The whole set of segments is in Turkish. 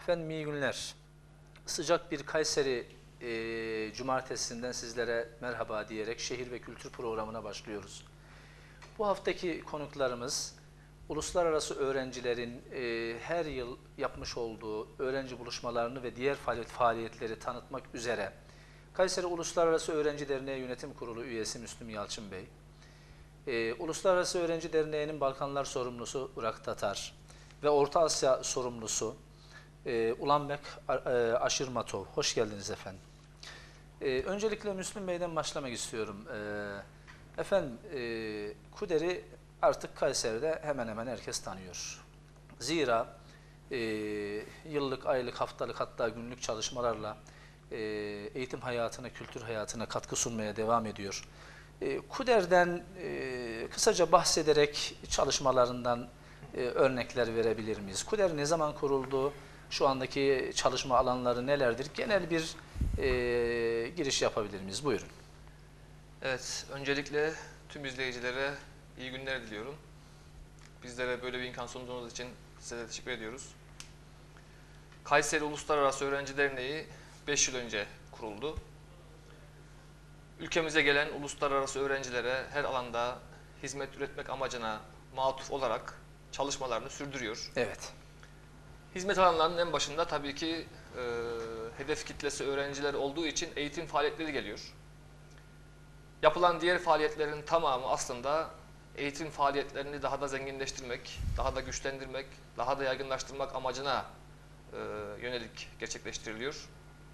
Efendim iyi günler. Sıcak bir Kayseri cumartesinden sizlere merhaba diyerek şehir ve kültür programına başlıyoruz. Bu haftaki konuklarımız uluslararası öğrencilerin her yıl yapmış olduğu öğrenci buluşmalarını ve diğer faaliyetleri tanıtmak üzere Kayseri Uluslararası Öğrenci Derneği Yönetim Kurulu üyesi Müslüm Yalçın Bey, Uluslararası Öğrenci Derneği'nin Balkanlar sorumlusu Burak Tatar ve Orta Asya sorumlusu Ulanbek Aşırmatov. Hoş geldiniz efendim. Öncelikle Müslüm Bey'den başlamak istiyorum. Efendim, KUDER'i artık Kayseri'de hemen hemen herkes tanıyor. Zira yıllık, aylık, haftalık hatta günlük çalışmalarla eğitim hayatına, kültür hayatına katkı sunmaya devam ediyor. KUDER'den kısaca bahsederek çalışmalarından örnekler verebilir miyiz? KUDER ne zaman kuruldu? Şu andaki çalışma alanları nelerdir? Genel bir giriş yapabilir miyiz? Buyurun. Evet, öncelikle tüm izleyicilere iyi günler diliyorum. Bizlere böyle bir imkan sunduğunuz için size de teşekkür ediyoruz. Kayseri Uluslararası Öğrenci Derneği 5 yıl önce kuruldu. Ülkemize gelen uluslararası öğrencilere her alanda hizmet üretmek amacına matuf olarak çalışmalarını sürdürüyor. Evet. Hizmet alanlarının en başında tabii ki hedef kitlesi öğrenciler olduğu için eğitim faaliyetleri geliyor. Yapılan diğer faaliyetlerin tamamı aslında eğitim faaliyetlerini daha da zenginleştirmek, daha da güçlendirmek, daha da yaygınlaştırmak amacına yönelik gerçekleştiriliyor.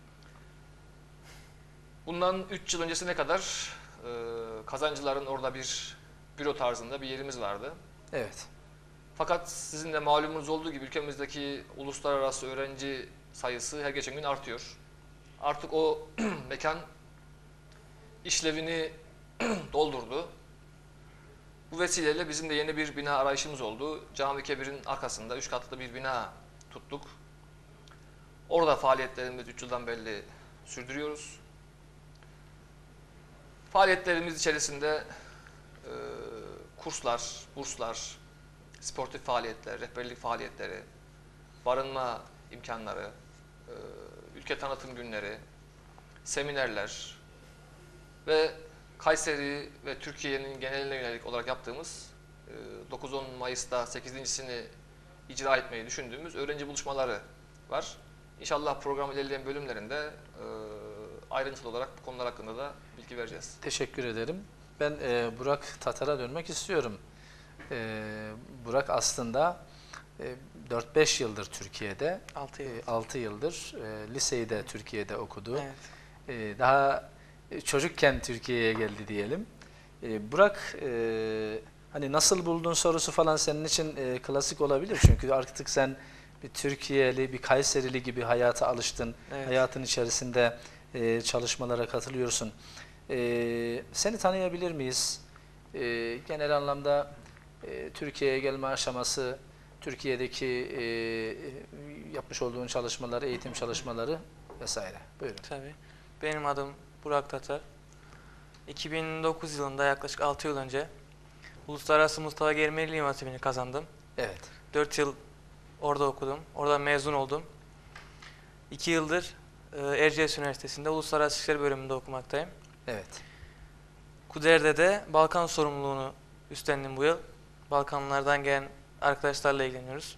Bundan 3 yıl öncesine kadar kazancıların orada bir büro tarzında bir yerimiz vardı. Evet. Fakat sizin de malumunuz olduğu gibi ülkemizdeki uluslararası öğrenci sayısı her geçen gün artıyor. Artık o mekan işlevini doldurdu. Bu vesileyle bizim de yeni bir bina arayışımız oldu. Cami Kebir'in arkasında 3 katlı bir bina tuttuk. Orada faaliyetlerimizi 3 yıldan beri sürdürüyoruz. Faaliyetlerimiz içerisinde kurslar, burslar, sportif faaliyetler, rehberlik faaliyetleri, barınma imkanları, ülke tanıtım günleri, seminerler ve Kayseri ve Türkiye'nin geneline yönelik olarak yaptığımız 9-10 Mayıs'ta 8.sini icra etmeyi düşündüğümüz öğrenci buluşmaları var. İnşallah program ilerleyen bölümlerinde ayrıntılı olarak bu konular hakkında da bilgi vereceğiz. Teşekkür ederim. Ben Burak Tatar'a dönmek istiyorum. Burak aslında 4-5 yıldır Türkiye'de, 6 yıldır liseyi de Türkiye'de okudu. Evet. Daha çocukken Türkiye'ye geldi diyelim. Burak, hani nasıl buldun sorusu falan senin için klasik olabilir. Çünkü artık sen bir Türkiye'li, bir Kayserili gibi hayata alıştın. Evet. Hayatın içerisinde çalışmalara katılıyorsun. Seni tanıyabilir miyiz? Genel anlamda Türkiye'ye gelme aşaması, Türkiye'deki yapmış olduğun çalışmaları, eğitim çalışmaları vesaire. Buyurun. Tabii. Benim adım Burak Tatar. 2009 yılında yaklaşık 6 yıl önce Uluslararası Mustafa Germeli İmam Hatibi'ni kazandım. Evet. 4 yıl orada okudum. Oradan mezun oldum. 2 yıldır Erciyes Üniversitesi'nde Uluslararası İlişkiler bölümünde okumaktayım. Evet. KUDER'de de Balkan sorumluluğunu üstlendim bu yıl. Balkanlardan gelen arkadaşlarla ilgileniyoruz.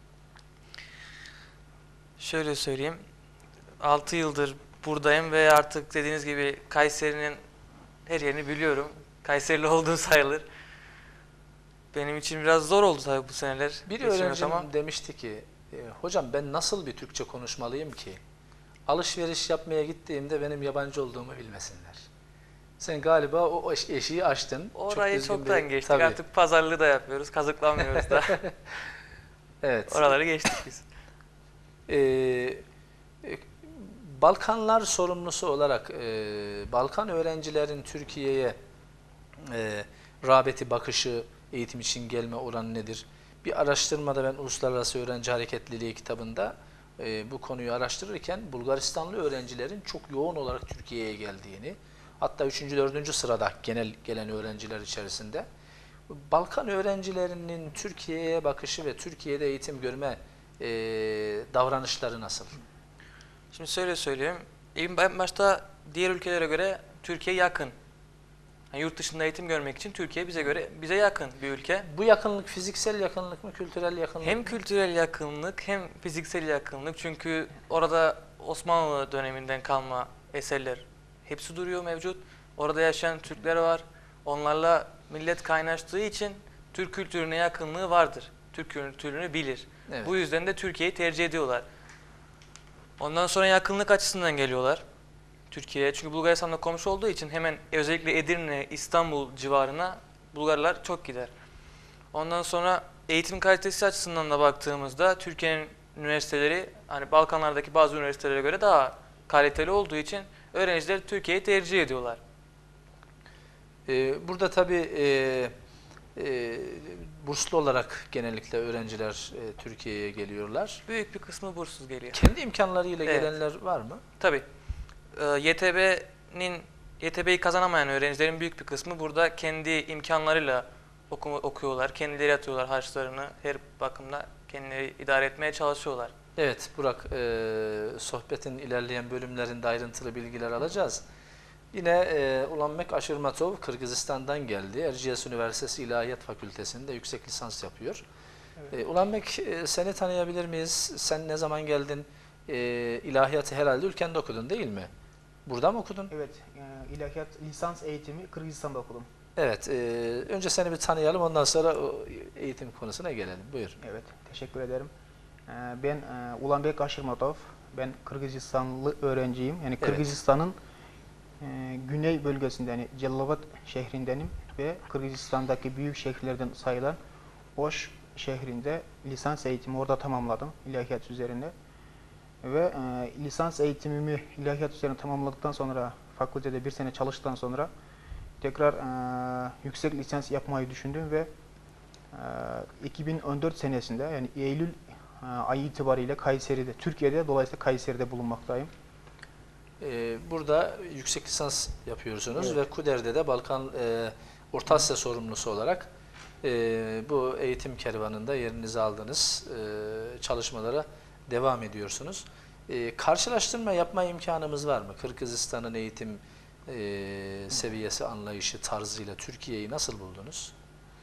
Şöyle söyleyeyim. 6 yıldır buradayım ve artık dediğiniz gibi Kayseri'nin her yerini biliyorum. Kayserili olduğum sayılır. Benim için biraz zor oldu tabii bu seneler. Bir geçirmek öğrencim ama demişti ki, hocam ben nasıl bir Türkçe konuşmalıyım ki alışveriş yapmaya gittiğimde benim yabancı olduğumu bilmesinler. Sen galiba o eşiği aştın. orayı düzgün çoktan bir- geçtik. Tabii. Artık pazarlığı da yapıyoruz. Kazıklanmıyoruz da. Evet. Oraları geçtik biz. Ee, Balkanlar sorumlusu olarak Balkan öğrencilerin Türkiye'ye rağbeti, bakışı, eğitim için gelme oranı nedir? Bir araştırmada ben Uluslararası Öğrenci Hareketliliği kitabında bu konuyu araştırırken Bulgaristanlı öğrencilerin çok yoğun olarak Türkiye'ye geldiğini, hatta 3. 4. sırada genel gelen öğrenciler içerisinde Balkan öğrencilerinin Türkiye'ye bakışı ve Türkiye'de eğitim görme davranışları nasıl? Şimdi şöyle söyleyeyim. En başta diğer ülkelere göre Türkiye yakın. Yani yurt dışında eğitim görmek için Türkiye bize yakın bir ülke. Bu yakınlık fiziksel yakınlık mı, kültürel yakınlık Hem mı? kültürel yakınlık hem fiziksel yakınlık. Çünkü orada Osmanlı döneminden kalma eserler hepsi duruyor, mevcut. Orada yaşayan Türkler var. Onlarla millet kaynaştığı için Türk kültürüne yakınlığı vardır. Türk kültürünü bilir. Evet. Bu yüzden de Türkiye'yi tercih ediyorlar. Ondan sonra yakınlık açısından geliyorlar Türkiye'ye. Çünkü Bulgaristan'la komşu olduğu için hemen özellikle Edirne, İstanbul civarına Bulgarlar çok gider. Ondan sonra eğitim kalitesi açısından da baktığımızda Türkiye'nin üniversiteleri hani Balkanlardaki bazı üniversitelere göre daha kaliteli olduğu için öğrenciler Türkiye'yi tercih ediyorlar. Burada tabii burslu olarak genellikle öğrenciler Türkiye'ye geliyorlar. Büyük bir kısmı burssuz geliyor. Kendi imkanlarıyla Evet. gelenler var mı? Tabii. YTB'yi kazanamayan öğrencilerin büyük bir kısmı burada kendi imkanlarıyla okuyorlar. Kendileri atıyorlar harçlarını. Her bakımda kendileri idare etmeye çalışıyorlar. Evet Burak, sohbetin ilerleyen bölümlerinde ayrıntılı bilgiler alacağız. Yine Ulanbek Aşırmatov Kırgızistan'dan geldi. Erciyes Üniversitesi İlahiyat Fakültesi'nde yüksek lisans yapıyor. Evet. Ulanbek, seni tanıyabilir miyiz? Sen ne zaman geldin? İlahiyatı herhalde ülkende okudun değil mi? Burada mı okudun? Evet, ilahiyat lisans eğitimi Kırgızistan'da okudum. Evet, önce seni bir tanıyalım, ondan sonra o eğitim konusuna gelelim. Buyur. Evet, teşekkür ederim. Ben Ulanbek Aşırmatov, ben Kırgızistanlı öğrenciyim. Yani Evet. Kırgızistan'ın güney bölgesinde, yani Celilabad şehrindenim ve Kırgızistan'daki büyük şehirlerden sayılan Oş şehrinde lisans eğitimi orada tamamladım ilahiyat üzerine. Ve lisans eğitimimi ilahiyat üzerine tamamladıktan sonra fakültede bir sene çalıştıktan sonra tekrar yüksek lisans yapmayı düşündüm ve 2014 senesinde yani Eylül ayı itibariyle Kayseri'de, Türkiye'de dolayısıyla Kayseri'de bulunmaktayım. Burada yüksek lisans yapıyorsunuz Evet. ve KUDER'de de Balkan Orta Asya sorumlusu olarak bu eğitim kervanında yerinizi aldınız. Çalışmalara devam ediyorsunuz. Karşılaştırma yapma imkanımız var mı? Kırgızistan'ın eğitim seviyesi, anlayışı, tarzıyla Türkiye'yi nasıl buldunuz?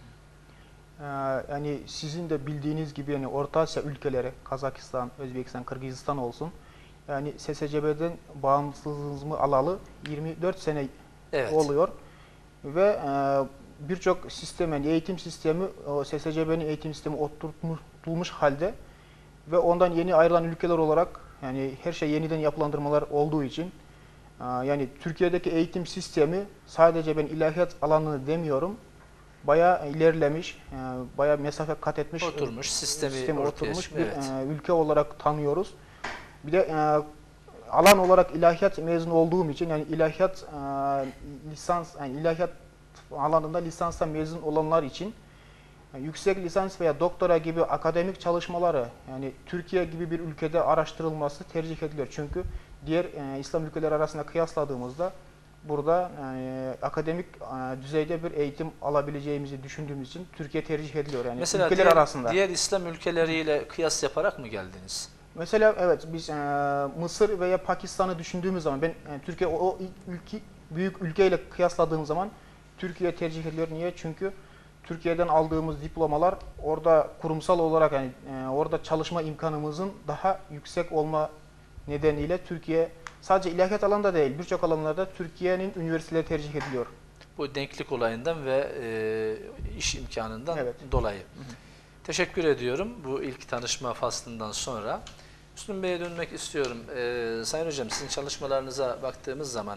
Yani sizin de bildiğiniz gibi yani Orta Asya ülkeleri, Kazakistan, Özbekistan, Kırgızistan olsun. Yani SSCB'den bağımsızlığımı alalı 24 sene Evet. oluyor ve birçok sistem, yani eğitim sistemi, o SSCB'nin eğitim sistemi oturtulmuş halde ve ondan yeni ayrılan ülkeler olarak yani her şey yeniden yapılandırmalar olduğu için yani Türkiye'deki eğitim sistemi sadece ben ilahiyat alanını demiyorum, bayağı ilerlemiş, bayağı mesafe kat etmiş, Oturmuş, sistemi ortaya oturmuş çıkmış, bir evet. ülke olarak tanıyoruz. Bir de alan olarak ilahiyat mezunu olduğum için yani ilahiyat lisans, yani ilahiyat alanında lisansla mezun olanlar için yüksek lisans veya doktora gibi akademik çalışmaları yani Türkiye gibi bir ülkede araştırılması tercih ediliyor. Çünkü diğer İslam ülkeleri arasında kıyasladığımızda burada akademik düzeyde bir eğitim alabileceğimizi düşündüğümüz için Türkiye tercih ediliyor yani Mesela ülkeler arasında. diğer İslam ülkeleriyle kıyas yaparak mı geldiniz? Mesela evet biz Mısır veya Pakistan'ı düşündüğümüz zaman ben Türkiye o büyük ülkeyle kıyasladığım zaman Türkiye tercih ediliyor. Niye? Çünkü Türkiye'den aldığımız diplomalar orada kurumsal olarak yani orada çalışma imkanımızın daha yüksek olma nedeniyle Türkiye sadece ilahiyat alanında değil birçok alanlarda Türkiye'nin üniversiteleri tercih ediliyor. Bu denklik olayından ve iş imkanından Evet. dolayı. Teşekkür ediyorum bu ilk tanışma faslından sonra. Müslüm Bey'e dönmek istiyorum. Sayın Hocam, sizin çalışmalarınıza baktığımız zaman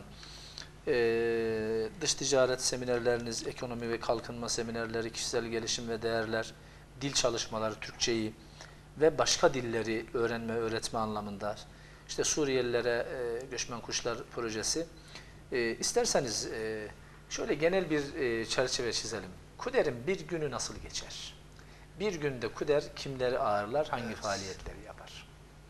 dış ticaret seminerleriniz, ekonomi ve kalkınma seminerleri, kişisel gelişim ve değerler, dil çalışmaları, Türkçeyi ve başka dilleri öğrenme, öğretme anlamında, işte Suriyelilere Göçmen Kuşlar projesi. İsterseniz şöyle genel bir çerçeve çizelim. KUDER'in bir günü nasıl geçer? Bir günde KUDER kimleri ağırlar, hangi faaliyetleri yapar?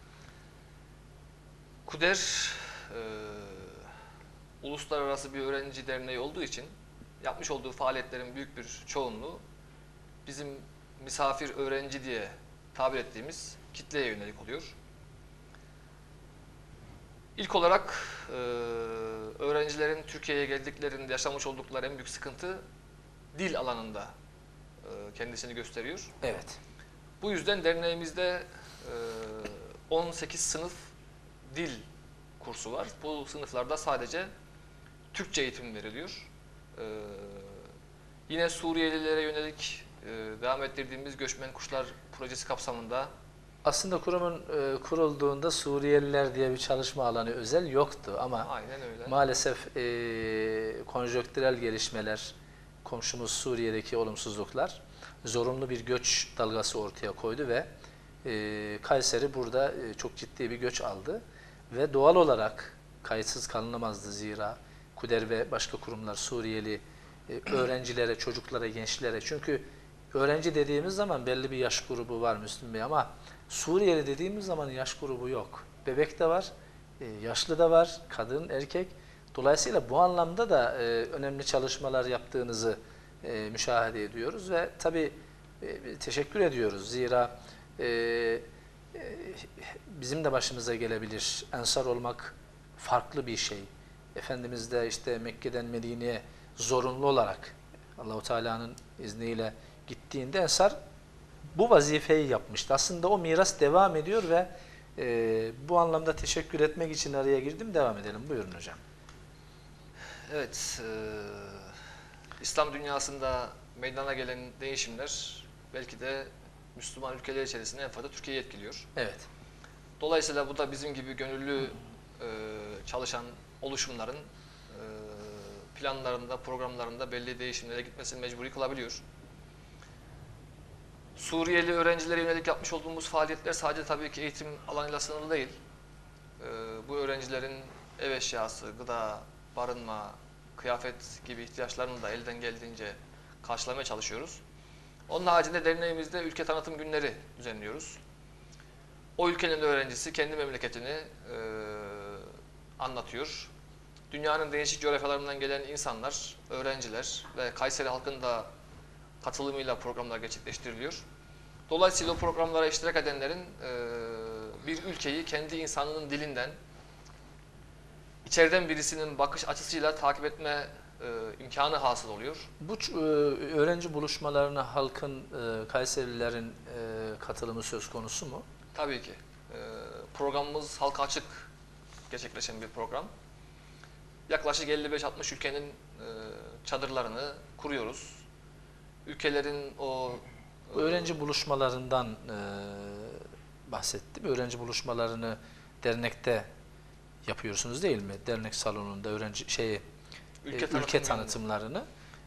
KUDER uluslararası bir öğrenci derneği olduğu için yapmış olduğu faaliyetlerin büyük bir çoğunluğu bizim misafir öğrenci diye tabir ettiğimiz kitleye yönelik oluyor. İlk olarak öğrencilerin Türkiye'ye geldiklerinde yaşamış oldukları en büyük sıkıntı dil alanında kendisini gösteriyor. Evet. Bu yüzden derneğimizde 18 sınıf dil kursu var. Bu sınıflarda sadece Türkçe eğitim veriliyor. Yine Suriyelilere yönelik devam ettirdiğimiz Göçmen Kuşlar projesi kapsamında Aslında kurumun kurulduğunda Suriyeliler diye bir çalışma alanı özel yoktu ama aynen öyle. maalesef konjonktürel gelişmeler, komşumuz Suriye'deki olumsuzluklar zorunlu bir göç dalgası ortaya koydu ve Kayseri burada çok ciddi bir göç aldı ve doğal olarak kayıtsız kalınamazdı zira KUDER ve başka kurumlar Suriyeli öğrencilere, çocuklara, gençlere, çünkü öğrenci dediğimiz zaman belli bir yaş grubu var Müslüm Bey ama Suriyeli dediğimiz zaman yaş grubu yok. Bebek de var, yaşlı da var, kadın, erkek. Dolayısıyla bu anlamda da önemli çalışmalar yaptığınızı müşahede ediyoruz ve tabii teşekkür ediyoruz. Zira bizim de başımıza gelebilir. Ensar olmak farklı bir şey. Efendimiz de işte Mekke'den Medine'ye zorunlu olarak Allah-u Teala'nın izniyle gittiğinde Ensar bu vazifeyi yapmıştı. Aslında o miras devam ediyor ve bu anlamda teşekkür etmek için araya girdim. Devam edelim. Buyurun hocam. Evet, İslam dünyasında meydana gelen değişimler belki de Müslüman ülkeler içerisinde en fazla Türkiye'yi etkiliyor. Evet. Dolayısıyla bu da bizim gibi gönüllü çalışan oluşumların planlarında, programlarında belli değişimlere gitmesini mecburi kılabiliyor. Suriyeli öğrencilere yönelik yapmış olduğumuz faaliyetler sadece tabii ki eğitim alanıyla sınırlı değil. Bu öğrencilerin ev eşyası, gıda, barınma, kıyafet gibi ihtiyaçlarını da elden geldiğince karşılamaya çalışıyoruz. Onun haricinde derneğimizde ülke tanıtım günleri düzenliyoruz. O ülkenin öğrencisi kendi memleketini anlatıyor. Dünyanın değişik coğrafyalarından gelen insanlar, öğrenciler ve Kayseri halkının da katılımıyla programlar gerçekleştiriliyor. Dolayısıyla o programlara iştirak edenlerin bir ülkeyi kendi insanının dilinden, içeriden birisinin bakış açısıyla takip etme imkanı hasıl oluyor. Bu öğrenci buluşmalarına halkın, Kayserililerin katılımı söz konusu mu? Tabii ki. Programımız halka açık gerçekleşen bir program. Yaklaşık 55-60 ülkenin çadırlarını kuruyoruz. Ülkelerin o Öğrenci buluşmalarından bahsettim. Öğrenci buluşmalarını dernekte yapıyorsunuz değil mi? Dernek salonunda öğrenci ülke tanıtımlarını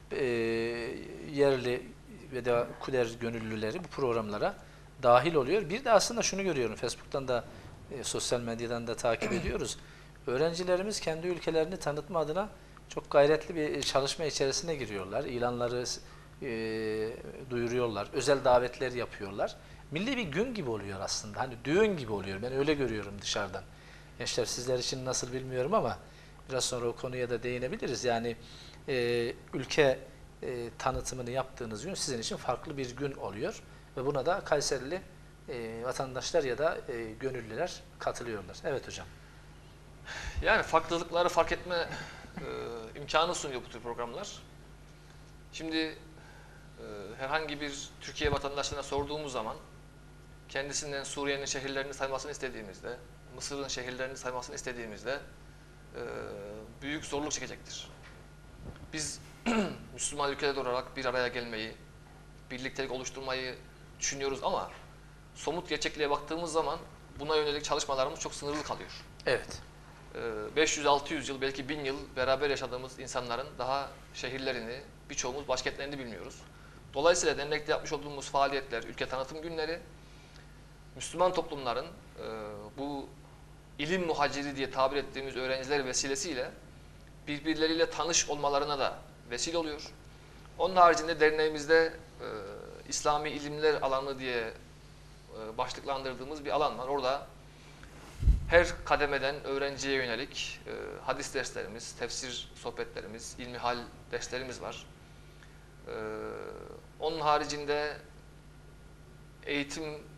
yerli ve de KUDER gönüllüleri bu programlara dahil oluyor. Bir de aslında şunu görüyorum. Facebook'tan da sosyal medyadan da takip ediyoruz. Öğrencilerimiz kendi ülkelerini tanıtma adına çok gayretli bir çalışma içerisine giriyorlar. İlanları duyuruyorlar. Özel davetler yapıyorlar. Milli bir gün gibi oluyor aslında. Hani düğün gibi oluyor. Ben öyle görüyorum dışarıdan. Gençler sizler için nasıl bilmiyorum ama biraz sonra o konuya da değinebiliriz. Yani ülke tanıtımını yaptığınız gün sizin için farklı bir gün oluyor. Ve buna da Kayserili vatandaşlar ya da gönüllüler katılıyorlar. Evet hocam. Yani farklılıkları fark etme imkanı sunuyor bu tür programlar. Şimdi herhangi bir Türkiye vatandaşlarına sorduğumuz zaman kendisinden Suriye'nin şehirlerini saymasını istediğimizde, Mısır'ın şehirlerini saymasını istediğimizde büyük zorluk çekecektir. Biz Müslüman ülkeler olarak bir araya gelmeyi, birliktelik oluşturmayı düşünüyoruz ama somut gerçekliğe baktığımız zaman buna yönelik çalışmalarımız çok sınırlı kalıyor. Evet. 500-600 yıl, belki 1000 yıl beraber yaşadığımız insanların daha şehirlerini, birçoğumuz başkentlerini bilmiyoruz. Dolayısıyla dernekte yapmış olduğumuz faaliyetler, ülke tanıtım günleri, Müslüman toplumların bu ilim muhaciri diye tabir ettiğimiz öğrenciler vesilesiyle birbirleriyle tanış olmalarına da vesile oluyor. Onun haricinde derneğimizde İslami ilimler alanı diye başlıklandırdığımız bir alan var. Orada her kademeden öğrenciye yönelik hadis derslerimiz, tefsir sohbetlerimiz, ilmihal derslerimiz var. Onun haricinde eğitim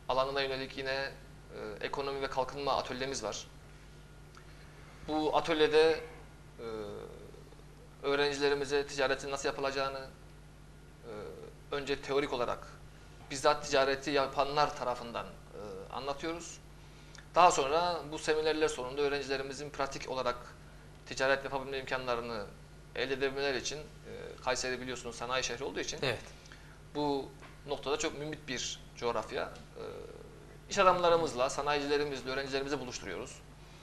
alanına yönelik yine ekonomi ve kalkınma atölyemiz var. Bu atölyede öğrencilerimize ticaretin nasıl yapılacağını önce teorik olarak bizzat ticareti yapanlar tarafından anlatıyoruz. Daha sonra bu seminerler sonunda öğrencilerimizin pratik olarak ticaret yapabilme imkanlarını elde edebilmeleri için Kayseri biliyorsunuz sanayi şehri olduğu için Evet. bu noktada çok mümbit bir coğrafya. İş adamlarımızla, sanayicilerimizle, öğrencilerimizi buluşturuyoruz.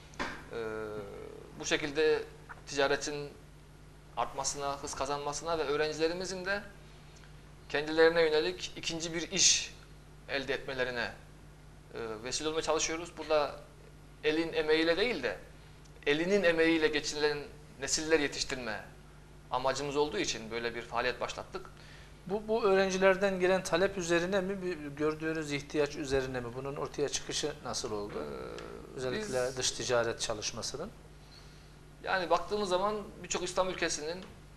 Bu şekilde ticaretin artmasına, hız kazanmasına ve öğrencilerimizin de kendilerine yönelik ikinci bir iş elde etmelerine vesile olmaya çalışıyoruz. Burada elin emeğiyle değil de elinin emeğiyle geçinilen nesiller yetiştirme amacımız olduğu için böyle bir faaliyet başlattık. Bu öğrencilerden gelen talep üzerine mi, gördüğünüz ihtiyaç üzerine mi? Bunun ortaya çıkışı nasıl oldu? Özellikle dış ticaret çalışmasının. Yani baktığımız zaman birçok İslam ülkesinin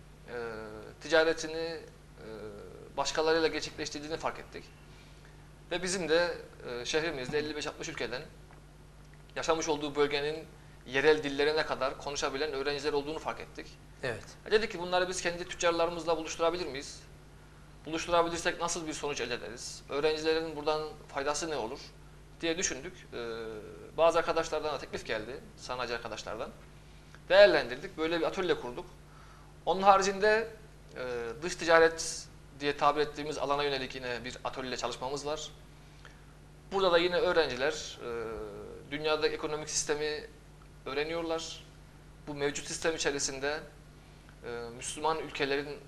ticaretini başkalarıyla gerçekleştirdiğini fark ettik. Ve bizim de şehrimizde 55-60 ülkeden yaşamış olduğu bölgenin yerel dillerine kadar konuşabilen öğrenciler olduğunu fark ettik. Evet. Dedik ki bunları biz kendi tüccarlarımızla buluşturabilir miyiz? Buluşturabilirsek nasıl bir sonuç elde ederiz? Öğrencilerin buradan faydası ne olur diye düşündük. Bazı arkadaşlardan da teklif geldi, sanayici arkadaşlardan. Değerlendirdik, böyle bir atölye kurduk. Onun haricinde dış ticaret diye tabir ettiğimiz alana yönelik yine bir atölye çalışmamız var. Burada da yine öğrenciler dünyadaki ekonomik sistemi öğreniyorlar. Bu mevcut sistem içerisinde Müslüman ülkelerin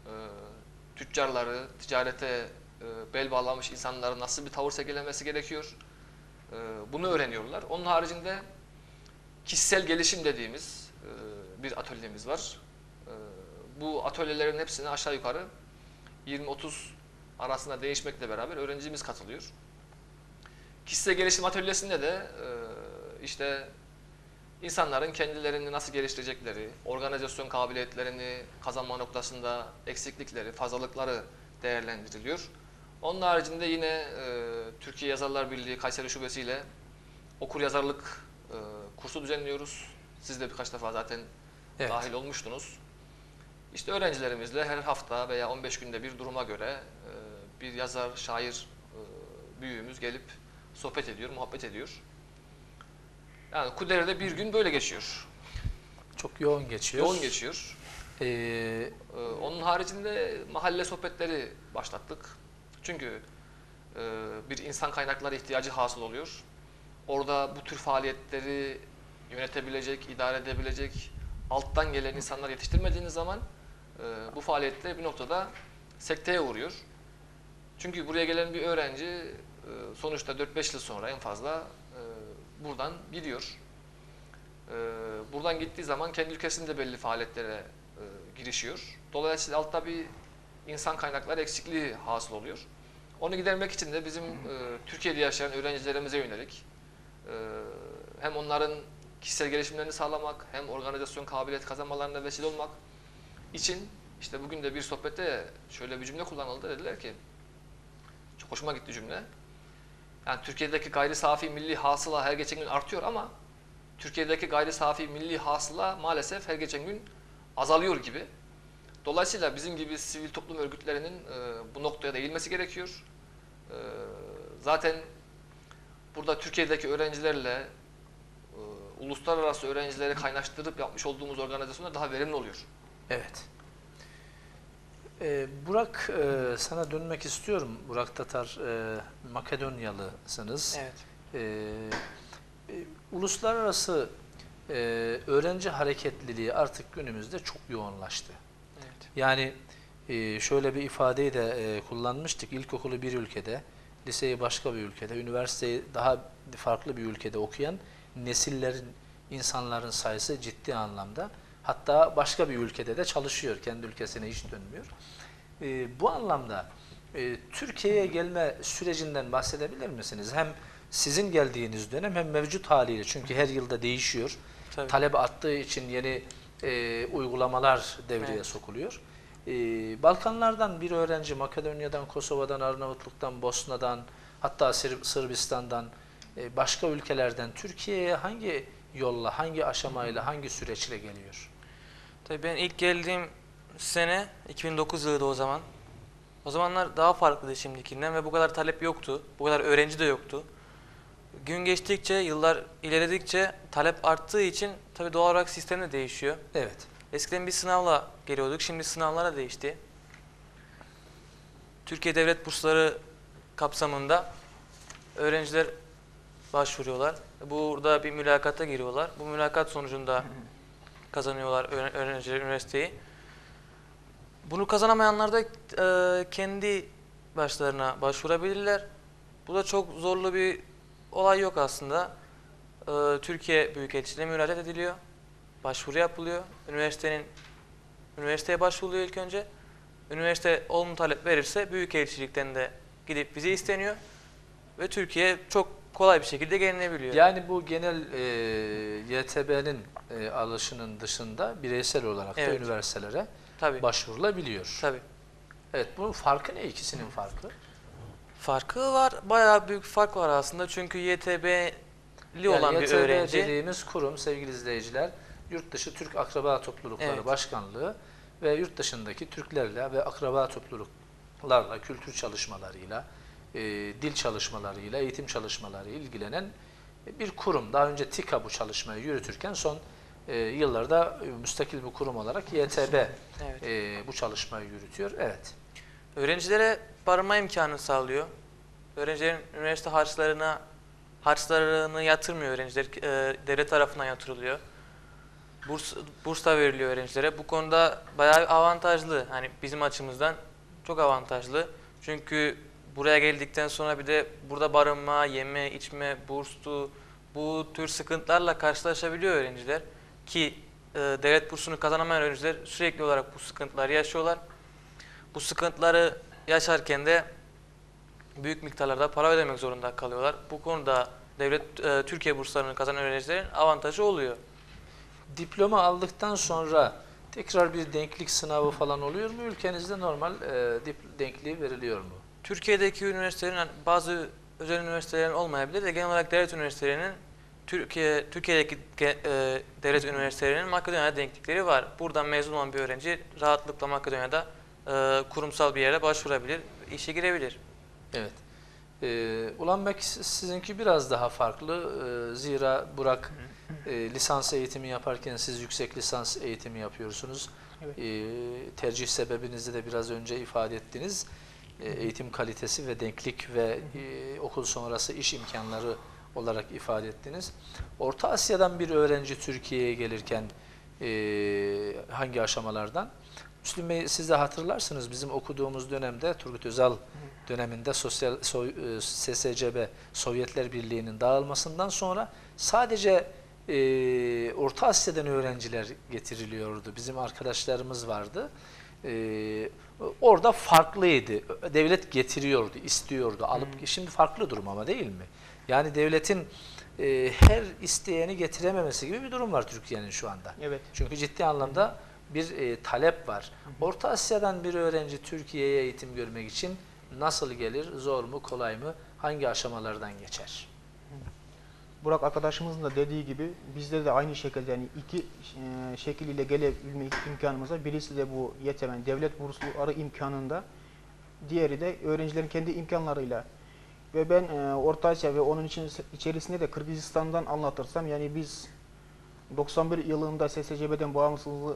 tüccarları, ticarete bel bağlamış insanların nasıl bir tavır sergilemesi gerekiyor, bunu öğreniyorlar. Onun haricinde kişisel gelişim dediğimiz bir atölyemiz var. Bu atölyelerin hepsine aşağı yukarı 20-30 arasında değişmekle beraber öğrencimiz katılıyor. Kişisel gelişim atölyesinde de işte insanların kendilerini nasıl geliştirecekleri, organizasyon kabiliyetlerini kazanma noktasında eksiklikleri, fazlalıkları değerlendiriliyor. Onun haricinde yine Türkiye Yazarlar Birliği Kayseri Şubesi ile okuryazarlık kursu düzenliyoruz. Siz de birkaç defa zaten Evet. dahil olmuştunuz. İşte öğrencilerimizle her hafta veya 15 günde bir duruma göre bir yazar, şair büyüğümüz gelip sohbet ediyor, muhabbet ediyor. Yani Kuderi'de bir gün böyle geçiyor. Çok yoğun geçiyor. Yoğun geçiyor. Onun haricinde mahalle sohbetleri başlattık. Çünkü bir insan kaynakları ihtiyacı hasıl oluyor. Orada bu tür faaliyetleri yönetebilecek, idare edebilecek, alttan gelen insanlar yetiştirmediğiniz zaman bu faaliyetler bir noktada sekteye uğruyor. Çünkü buraya gelen bir öğrenci sonuçta 4-5 yıl sonra en fazla buradan gidiyor. Buradan gittiği zaman kendi ülkesinde belli faaliyetlere girişiyor. Dolayısıyla altta bir insan kaynakları eksikliği hasıl oluyor. Onu gidermek için de bizim Türkiye'de yaşayan öğrencilerimize yönelik hem onların kişisel gelişimlerini sağlamak hem organizasyon kabiliyet kazanmalarına vesile olmak için işte bugün de bir sohbette şöyle bir cümle kullanıldı. Dediler ki, çok hoşuma gitti cümle. Yani Türkiye'deki gayri safi milli hasıla her geçen gün artıyor ama Türkiye'deki gayri safi milli hasıla maalesef her geçen gün azalıyor gibi. Dolayısıyla bizim gibi sivil toplum örgütlerinin bu noktaya da eğilmesi gerekiyor. Zaten burada Türkiye'deki öğrencilerle uluslararası öğrencileri kaynaştırıp yapmış olduğumuz organizasyonlar daha verimli oluyor. Evet. Burak, sana dönmek istiyorum. Burak Tatar, Makedonyalısınız. Evet. Uluslararası öğrenci hareketliliği artık günümüzde çok yoğunlaştı. Evet. Yani şöyle bir ifadeyi de kullanmıştık. İlkokulu bir ülkede, liseyi başka bir ülkede, üniversiteyi daha farklı bir ülkede okuyan nesillerin, insanların sayısı ciddi anlamda. Hatta başka bir ülkede de çalışıyor. Kendi ülkesine hiç dönmüyor. Bu anlamda Türkiye'ye gelme sürecinden bahsedebilir misiniz? Hem sizin geldiğiniz dönem hem mevcut haliyle. Çünkü her yılda değişiyor. Tabii. Talep arttığı için yeni uygulamalar devreye Evet. sokuluyor. Balkanlardan bir öğrenci Makedonya'dan, Kosova'dan, Arnavutluk'tan, Bosna'dan, hatta Sırbistan'dan, başka ülkelerden Türkiye'ye hangi yolla, hangi aşamayla, hangi süreçle geliyor? Tabii ben ilk geldiğim sene 2009 yılıydı o zaman. O zamanlar daha farklıydı şimdikinden ve bu kadar talep yoktu. Bu kadar öğrenci de yoktu. Gün geçtikçe, yıllar ilerledikçe talep arttığı için tabii doğal olarak sistem de değişiyor. Evet. Eskiden bir sınavla geliyorduk, şimdi sınavlara değişti. Türkiye Devlet Bursları kapsamında öğrenciler başvuruyorlar. Burada bir mülakata giriyorlar. Bu mülakat sonucunda kazanıyorlar öğrenciler üniversiteyi. Bunu kazanamayanlar da kendi başlarına başvurabilirler. Bu da çok zorlu bir olay yok aslında. Türkiye Büyükelçiliğine müracaat ediliyor. Başvuru yapılıyor. Üniversiteye başvuruluyor ilk önce. Üniversite olumlu talep verirse Büyükelçilikten de gidip vize isteniyor. Ve Türkiye'ye çok kolay bir şekilde gelinebiliyor. Yani bu genel YTB'nin alışının dışında bireysel olarak da Evet. üniversitelere Tabii. başvurulabiliyor. Tabii. Evet, bunun farkı ne, ikisinin farkı? Farkı var. Bayağı büyük fark var aslında. Çünkü YTB'li olan bir YTB öğrenci. dediğimiz kurum sevgili izleyiciler, Yurtdışı Türk Akraba Toplulukları Evet. Başkanlığı ve yurt dışındaki Türklerle ve akraba topluluklarla, kültür çalışmalarıyla, dil çalışmalarıyla, eğitim çalışmalarıyla ilgilenen bir kurum. Daha önce TİKA bu çalışmayı yürütürken son yıllarda müstakil bir kurum olarak YTB Evet. bu çalışmayı yürütüyor. Evet. Öğrencilere barınma imkanı sağlıyor. Öğrencilerin üniversite harçlarını yatırmıyor öğrenciler. Devlet tarafından yatırılıyor. Burs da veriliyor öğrencilere. Bu konuda bayağı avantajlı. Hani bizim açımızdan çok avantajlı. Çünkü buraya geldikten sonra bir de burada barınma, yeme, içme, burstu, bu tür sıkıntılarla karşılaşabiliyor öğrenciler. Ki devlet bursunu kazanamayan öğrenciler sürekli olarak bu sıkıntıları yaşıyorlar. Bu sıkıntıları yaşarken de büyük miktarlarda para ödemek zorunda kalıyorlar. Bu konuda devlet Türkiye burslarını kazanan öğrencilerin avantajı oluyor. Diploma aldıktan sonra tekrar bir denklik sınavı falan oluyor mu? Ülkenizde normal denkliği veriliyor mu? Türkiye'deki üniversitelerin, yani bazı özel üniversitelerin olmayabilir de genel olarak devlet üniversitelerinin Türkiye'deki devlet üniversitelerinin Makedonya'da denklikleri var. Buradan mezun olan bir öğrenci rahatlıkla Makedonya'da kurumsal bir yere başvurabilir, işe girebilir. Evet. Ulanbek sizinki biraz daha farklı. Zira Burak lisans eğitimi yaparken siz yüksek lisans eğitimi yapıyorsunuz. Evet. Tercih sebebinizi de biraz önce ifade ettiniz. Eğitim kalitesi ve denklik ve okul sonrası iş imkanları olarak ifade ettiniz. Orta Asya'dan bir öğrenci Türkiye'ye gelirken hangi aşamalardan? Müslüm Bey, siz de hatırlarsınız, bizim okuduğumuz dönemde Turgut Özal döneminde SSCB, Sovyetler Birliği'nin dağılmasından sonra sadece Orta Asya'dan öğrenciler getiriliyordu. Bizim arkadaşlarımız vardı. Orada farklıydı. Devlet getiriyordu, istiyordu. Alıp şimdi farklı durum ama, değil mi? Yani devletin her isteyeni getirememesi gibi bir durum var Türkiye'nin şu anda. Evet. Çünkü ciddi anlamda bir talep var. Orta Asya'dan bir öğrenci Türkiye'ye eğitim görmek için nasıl gelir? Zor mu, kolay mı? Hangi aşamalardan geçer? Burak arkadaşımızın da dediği gibi bizde de aynı şekilde, yani iki şekil ile gelebilme imkanımız var. Birisi de bu YTB'nin devlet bursları imkanında, diğeri de öğrencilerin kendi imkanlarıyla. Ve ben Orta Asya ve onun içerisinde de Kırgızistan'dan anlatırsam, yani biz 91 yılında SSCB'den bağımsızlığı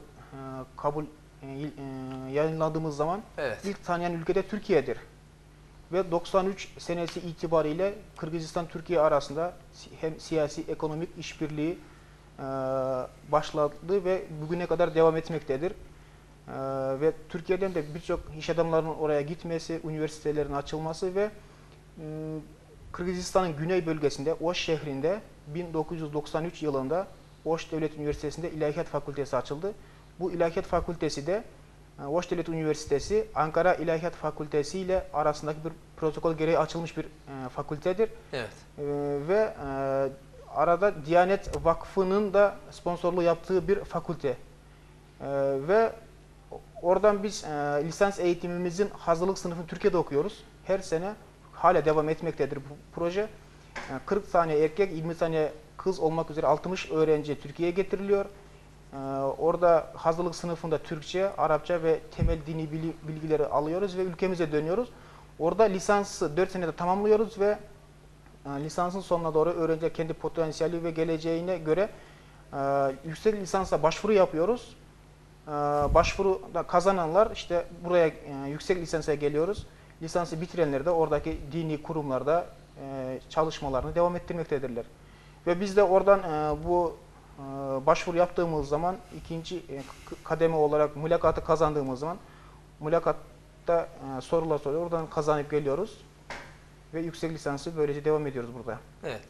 yayınladığımız zaman Evet. ilk tanıyan ülkede Türkiye'dir. Ve 93 senesi itibariyle Kırgızistan-Türkiye arasında hem siyasi, ekonomik işbirliği başladı ve bugüne kadar devam etmektedir. Ve Türkiye'den de birçok iş adamlarının oraya gitmesi, üniversitelerin açılması ve Kırgızistan'ın güney bölgesinde, Oş şehrinde 1993 yılında Oş Devlet Üniversitesi'nde İlahiyat Fakültesi açıldı. Bu İlahiyat Fakültesi de Oş Devlet Üniversitesi, Ankara İlahiyat Fakültesi ile arasındaki bir protokol gereği açılmış bir fakültedir. Evet. Ve arada Diyanet Vakfı'nın da sponsorluğu yaptığı bir fakülte. Ve oradan biz lisans eğitimimizin hazırlık sınıfını Türkiye'de okuyoruz. Her sene hala devam etmektedir bu proje. 40 tane erkek, 20 tane kız olmak üzere 60 öğrenci Türkiye'ye getiriliyor. Orada hazırlık sınıfında Türkçe, Arapça ve temel dini bilgileri alıyoruz ve ülkemize dönüyoruz. Orada lisansı 4 senede tamamlıyoruz ve lisansın sonuna doğru öğrenciler kendi potansiyeli ve geleceğine göre yüksek lisansa başvuru yapıyoruz. Başvuruda kazananlar işte buraya yüksek lisansa geliyoruz. Lisansı bitirenler de oradaki dini kurumlarda çalışmalarını devam ettirmektedirler. Ve biz de oradan bu başvuru yaptığımız zaman ikinci kademe olarak mülakatı kazandığımız zaman mülakatta sorular soruyor. Oradan kazanıp geliyoruz. Ve yüksek lisansı böylece devam ediyoruz burada. Evet.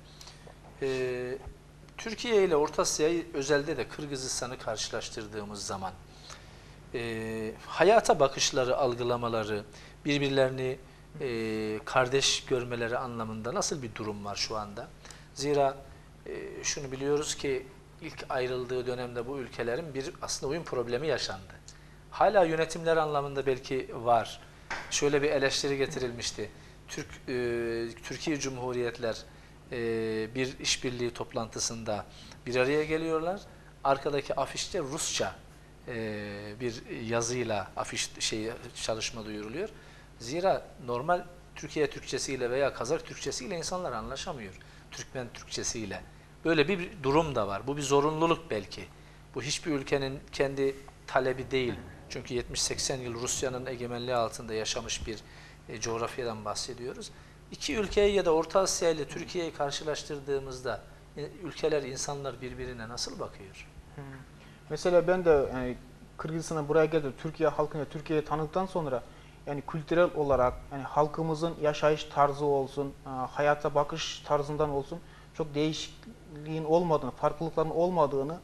Türkiye ile Orta Asya'yı özelde de Kırgızistan'ı karşılaştırdığımız zaman hayata bakışları, algılamaları, birbirlerini kardeş görmeleri anlamında nasıl bir durum var şu anda? Zira şunu biliyoruz ki ilk ayrıldığı dönemde bu ülkelerin bir aslında uyum problemi yaşandı. Hala yönetimler anlamında belki var. Şöyle bir eleştiri getirilmişti. Türkiye Cumhuriyetler bir işbirliği toplantısında bir araya geliyorlar. Arkadaki afişte Rusça bir yazıyla çalışma duyuruluyor. Zira normal Türkiye Türkçesiyle veya Kazak Türkçesiyle insanlar anlaşamıyor. Türkmen Türkçesiyle. Böyle bir durum da var. Bu bir zorunluluk belki. Bu hiçbir ülkenin kendi talebi değil. Çünkü 70-80 yıl Rusya'nın egemenliği altında yaşamış bir coğrafyadan bahsediyoruz. İki ülkeyi ya da Orta Asya ile Türkiye'yi karşılaştırdığımızda ülkeler, insanlar birbirine nasıl bakıyor? Mesela ben de yani Kırgızistan'a buraya geldim. Türkiye halkını Türkiye'yi tanıdıktan sonra yani kültürel olarak yani halkımızın yaşayış tarzı olsun, hayata bakış tarzından olsun çok değişikliğin olmadığını, farklılıkların olmadığını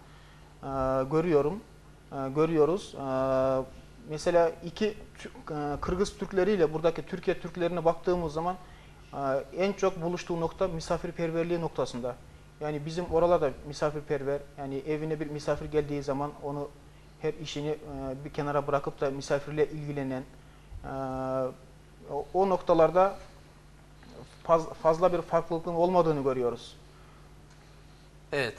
görüyoruz. Mesela Kırgız Türkleriyle buradaki Türkiye Türklerine baktığımız zaman en çok buluştuğu nokta misafirperverliği noktasında. Yani bizim oralarda misafirperver, yani evine bir misafir geldiği zaman onu her işini bir kenara bırakıp da misafirle ilgilenen, o noktalarda fazla bir farklılığın olmadığını görüyoruz. Evet.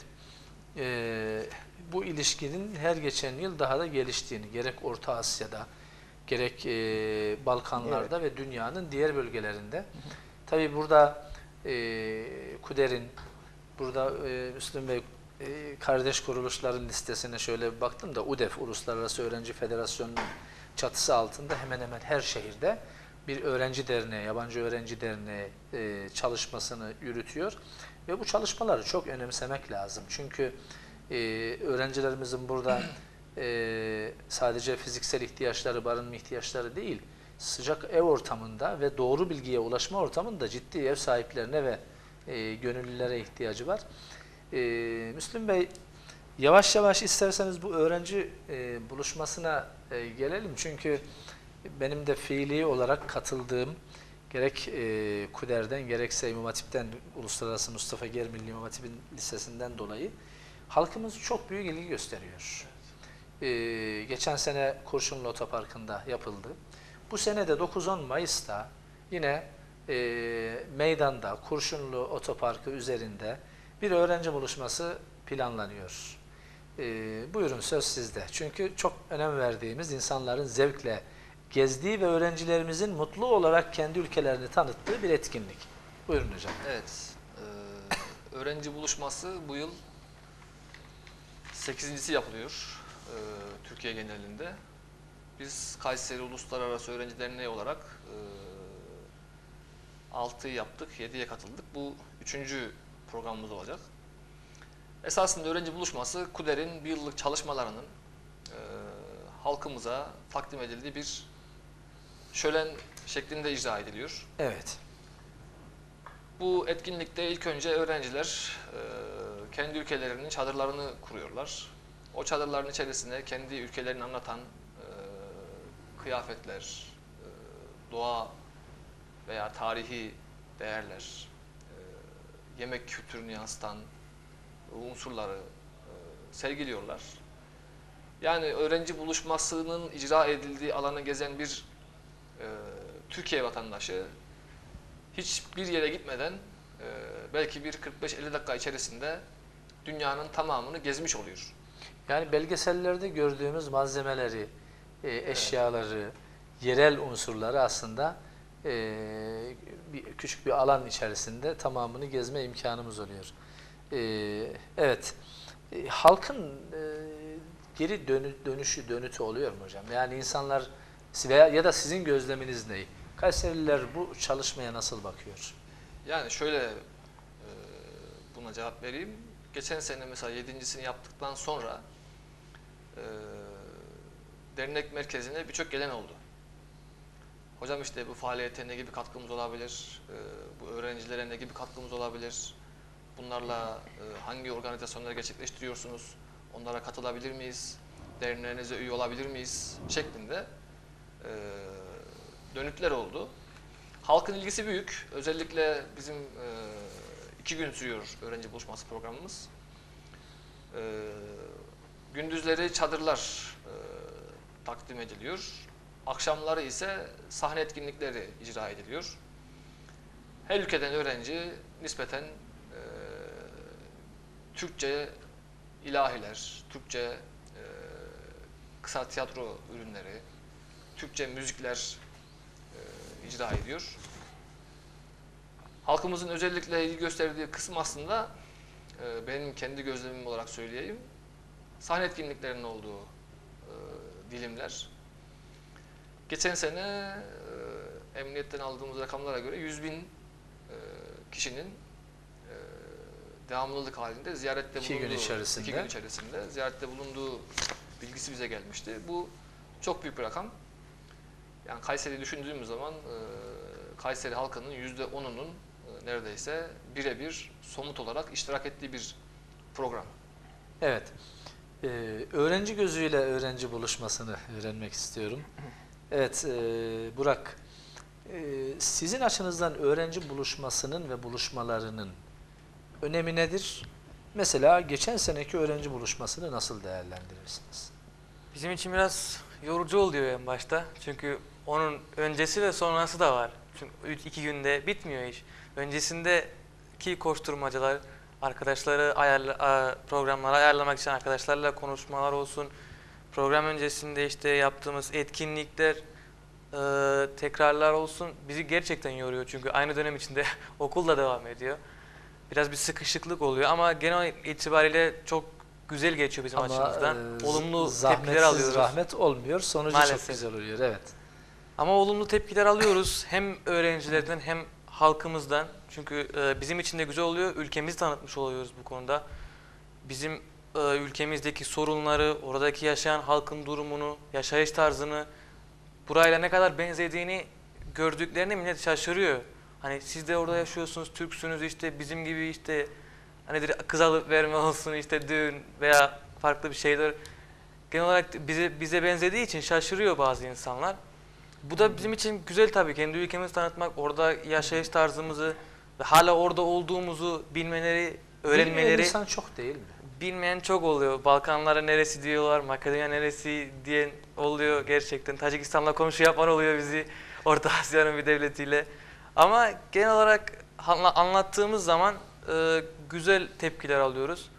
Bu ilişkinin her geçen yıl daha da geliştiğini, gerek Orta Asya'da, gerek Balkanlarda ve dünyanın diğer bölgelerinde. Tabii burada KUDER'in, burada Müslüm Bey kardeş kuruluşların listesine şöyle bir baktım da UDEF, Uluslararası Öğrenci Federasyonu'nun çatısı altında hemen hemen her şehirde bir öğrenci derneği, yabancı öğrenci derneği çalışmasını yürütüyor. Ve bu çalışmaları çok önemsemek lazım. Çünkü öğrencilerimizin burada sadece fiziksel ihtiyaçları, barınma ihtiyaçları değil, sıcak ev ortamında ve doğru bilgiye ulaşma ortamında ciddi ev sahiplerine ve gönüllülere ihtiyacı var. Müslüm Bey, yavaş yavaş isterseniz bu öğrenci buluşmasına gelelim. Çünkü benim de fiili olarak katıldığım gerek KUDER'den gerekse İmam Hatip'ten, Uluslararası Mustafa Germilli İmam Hatip'in lisesinden dolayı halkımız çok büyük ilgi gösteriyor. Geçen sene Kurşunlu Otoparkı'nda yapıldı. Bu sene de 9-10 Mayıs'ta yine meydanda Kurşunlu Otoparkı üzerinde bir öğrenci buluşması planlanıyor. Buyurun, söz sizde. Çünkü çok önem verdiğimiz, insanların zevkle gezdiği ve öğrencilerimizin mutlu olarak kendi ülkelerini tanıttığı bir etkinlik. Buyurun hocam. Evet. Öğrenci buluşması bu yıl 8.'si yapılıyor Türkiye genelinde. Biz Kayseri Uluslararası Öğrenci Derneği olarak 6'yı yaptık, 7'ye katıldık. Bu 3. programımız olacak. Esasında öğrenci buluşması KUDER'in bir yıllık çalışmalarının halkımıza takdim edildiği bir şölen şeklinde icra ediliyor. Evet. Bu etkinlikte ilk önce öğrenciler kendi ülkelerinin çadırlarını kuruyorlar. O çadırların içerisine kendi ülkelerini anlatan kıyafetler, doğa veya tarihi değerler, yemek kültürünü yansıtan unsurları sergiliyorlar. Yani öğrenci buluşmasının icra edildiği alanı gezen bir Türkiye vatandaşı hiçbir yere gitmeden belki bir 45-50 dakika içerisinde dünyanın tamamını gezmiş oluyor. Yani belgesellerde gördüğümüz malzemeleri, eşyaları, yerel unsurları aslında küçük bir alan içerisinde tamamını gezme imkanımız oluyor. Evet, halkın geri dönütü oluyor mu hocam? Yani insanlar ya da sizin gözleminiz ne? Kayserililer bu çalışmaya nasıl bakıyor? Yani şöyle buna cevap vereyim. Geçen sene mesela 7.sini yaptıktan sonra dernek merkezine birçok gelen oldu. Hocam işte bu faaliyete ne gibi katkımız olabilir? Bu öğrencilere ne gibi katkımız olabilir? Bunlarla hangi organizasyonları gerçekleştiriyorsunuz? Onlara katılabilir miyiz? Derneğinize üye olabilir miyiz? Şeklinde dönütler oldu. Halkın ilgisi büyük. Özellikle bizim 2 gün sürüyor öğrenci buluşması programımız. Gündüzleri çadırlar takdim ediliyor. Akşamları ise sahne etkinlikleri icra ediliyor. Her ülkeden öğrenci nispeten Türkçe ilahiler, Türkçe kısa tiyatro ürünleri, Türkçe müzikler icra ediyor. Halkımızın özellikle ilgi gösterdiği kısım aslında benim kendi gözlemim olarak söyleyeyim. Sahne etkinliklerinin olduğu dilimler. Geçen sene emniyetten aldığımız rakamlara göre 100.000 kişinin devamlılık halinde ziyarette bulunduğu, 2 gün içerisinde ziyarette bulunduğu bilgisi bize gelmişti. Bu çok büyük bir rakam. Yani Kayseri'yi düşündüğümüz zaman Kayseri halkının %10'unun neredeyse birebir somut olarak iştirak ettiği bir program. Evet. Öğrenci gözüyle öğrenci buluşmasını öğrenmek istiyorum. Evet, Burak, sizin açınızdan öğrenci buluşmasının ve buluşmalarının önemi nedir? Mesela geçen seneki öğrenci buluşmasını nasıl değerlendirirsiniz? Bizim için biraz yorucu oluyor en başta. Çünkü onun öncesi ve sonrası da var. Çünkü 2 günde bitmiyor iş. Öncesindeki koşturmacalar, arkadaşları programları ayarlamak için arkadaşlarla konuşmalar olsun. Program öncesinde işte yaptığımız etkinlikler, tekrarlar olsun bizi gerçekten yoruyor. Çünkü aynı dönem içinde okul da devam ediyor. Biraz bir sıkışıklık oluyor ama genel itibariyle çok güzel geçiyor bizim açımızdan. Olumlu tepkiler alıyoruz. Rahmet olmuyor, sonucu maalesef çok güzel oluyor. Evet. Ama olumlu tepkiler alıyoruz hem öğrencilerden hem halkımızdan. Çünkü bizim için de güzel oluyor. Ülkemizi tanıtmış oluyoruz bu konuda. Bizim ülkemizdeki sorunları, oradaki yaşayan halkın durumunu, yaşayış tarzını, burayla ne kadar benzediğini gördüklerinde millet şaşırıyor. Hani siz de orada yaşıyorsunuz, Türksünüz işte bizim gibi işte hani kız alıp verme olsun işte düğün veya farklı bir şeyler. Genel olarak bize benzediği için şaşırıyor bazı insanlar. Bu da bizim için güzel tabii. Kendi ülkemizi tanıtmak, orada yaşayış tarzımızı ve hala orada olduğumuzu bilmeleri, öğrenmeleri. Bilmeyen insan çok değil mi? Bilmeyen çok oluyor. Balkanlara neresi diyorlar, Makedonya neresi diyen oluyor gerçekten. Tacikistan'la komşu yapan oluyor bizi Orta Asya'nın bir devletiyle. Ama genel olarak anlattığımız zaman güzel tepkiler alıyoruz.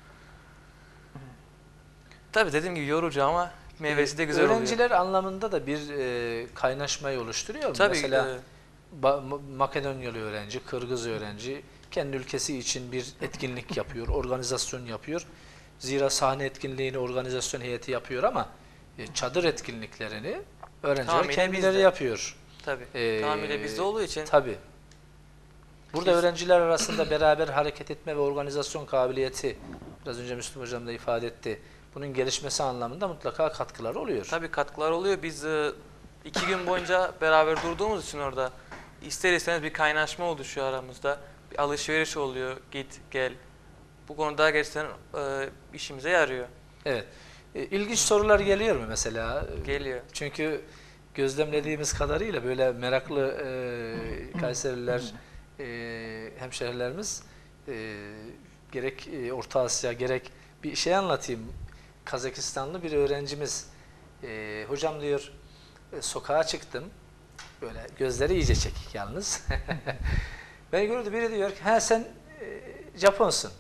Tabii dediğim gibi yorucu ama meyvesi de güzel oluyor. Öğrenciler anlamında da bir kaynaşmayı oluşturuyor mu? Tabii, mesela Makedonyalı öğrenci, Kırgız öğrenci kendi ülkesi için bir etkinlik yapıyor, organizasyon yapıyor. Zira sahne etkinliğini organizasyon heyeti yapıyor ama çadır etkinliklerini öğrenciler Tamamıyla kendileri bizde yapıyor. Tabii. Tamamıyla bizde olduğu için. Tabii. Burada öğrenciler arasında beraber hareket etme ve organizasyon kabiliyeti, biraz önce Müslüm Hocam da ifade etti, bunun gelişmesi anlamında mutlaka katkılar oluyor. Tabii katkılar oluyor. Biz 2 gün boyunca beraber durduğumuz için orada ister istemez bir kaynaşma oluşuyor aramızda. Bir alışveriş oluyor, git gel. Bu konuda gerçekten işimize yarıyor. Evet. İlginç sorular geliyor mu mesela? Geliyor. Çünkü gözlemlediğimiz kadarıyla böyle meraklı Kayseriler, hemşehrilerimiz gerek Orta Asya gerek bir şey anlatayım. Kazakistanlı bir öğrencimiz hocam diyor sokağa çıktım, böyle gözleri iyice çekik yalnız. Beni gördü, biri diyor ki ha sen Japonsun.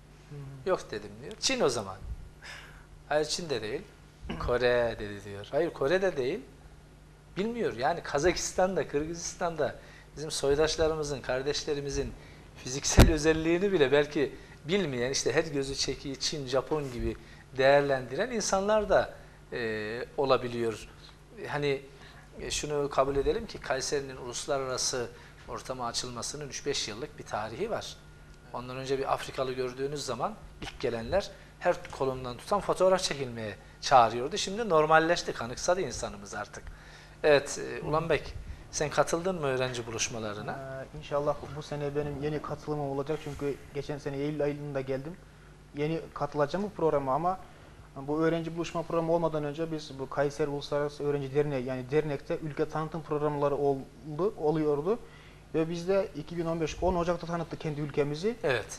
Yok dedim diyor. Çin o zaman. Hayır Çin de değil. Kore dedi diyor. Hayır Kore de değil. Bilmiyor. Yani Kazakistan'da, Kırgızistan'da bizim soydaşlarımızın, kardeşlerimizin fiziksel özelliğini bile belki bilmeyen, işte her gözü çekiği Çin, Japon gibi değerlendiren insanlar da olabiliyor. Hani şunu kabul edelim ki Kayseri'nin uluslararası ortama açılmasının 3-5 yıllık bir tarihi var. Ondan önce bir Afrikalı gördüğünüz zaman ilk gelenler her kolundan tutan fotoğraf çekilmeye çağırıyordu. Şimdi normalleşti, kanıksadı insanımız artık. Evet, Ulan Bek, sen katıldın mı öğrenci buluşmalarına? İnşallah bu sene benim yeni katılımım olacak çünkü geçen sene Eylül ayında geldim. Yeni katılacağım bu programa ama bu öğrenci buluşma programı olmadan önce biz bu Kayseri Uluslararası Öğrenci Derneği yani dernekte ülke tanıtım programları oluyordu. Ve biz de 10 Ocak'ta tanıttık kendi ülkemizi. Evet.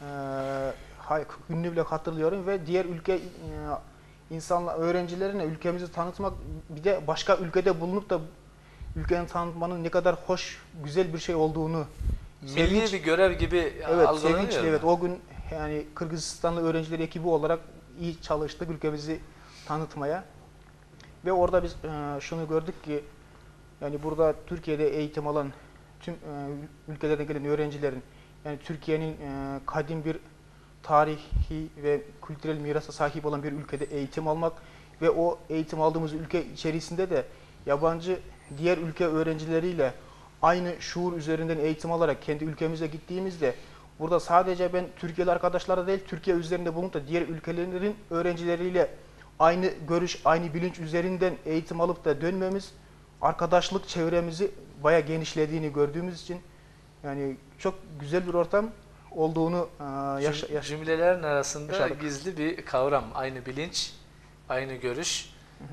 Gününü bile hatırlıyorum ve diğer ülke öğrencilerine ülkemizi tanıtmak bir de başka ülkede bulunup da ülkenin tanıtmanın ne kadar hoş, güzel bir şey olduğunu Milli bir görev gibi evet, algılanıyor. Sevinçli, evet. O gün yani Kırgızistanlı öğrenciler ekibi olarak iyi çalıştık ülkemizi tanıtmaya. Ve orada biz şunu gördük ki yani burada Türkiye'de eğitim alan tüm ülkelerden gelen öğrencilerin yani Türkiye'nin kadim bir tarihi ve kültürel mirasa sahip olan bir ülkede eğitim almak ve o eğitim aldığımız ülke içerisinde de yabancı diğer ülke öğrencileriyle aynı şuur üzerinden eğitim alarak kendi ülkemize gittiğimizde burada sadece ben Türkiye'li arkadaşlara değil Türkiye üzerinde bulunup da diğer ülkelerin öğrencileriyle aynı görüş, aynı bilinç üzerinden eğitim alıp da dönmemiz arkadaşlık çevremizi bayağı genişlediğini gördüğümüz için yani çok güzel bir ortam olduğunu cümlelerin arasında yaşadık. gizli bir kavram. Aynı bilinç, aynı görüş.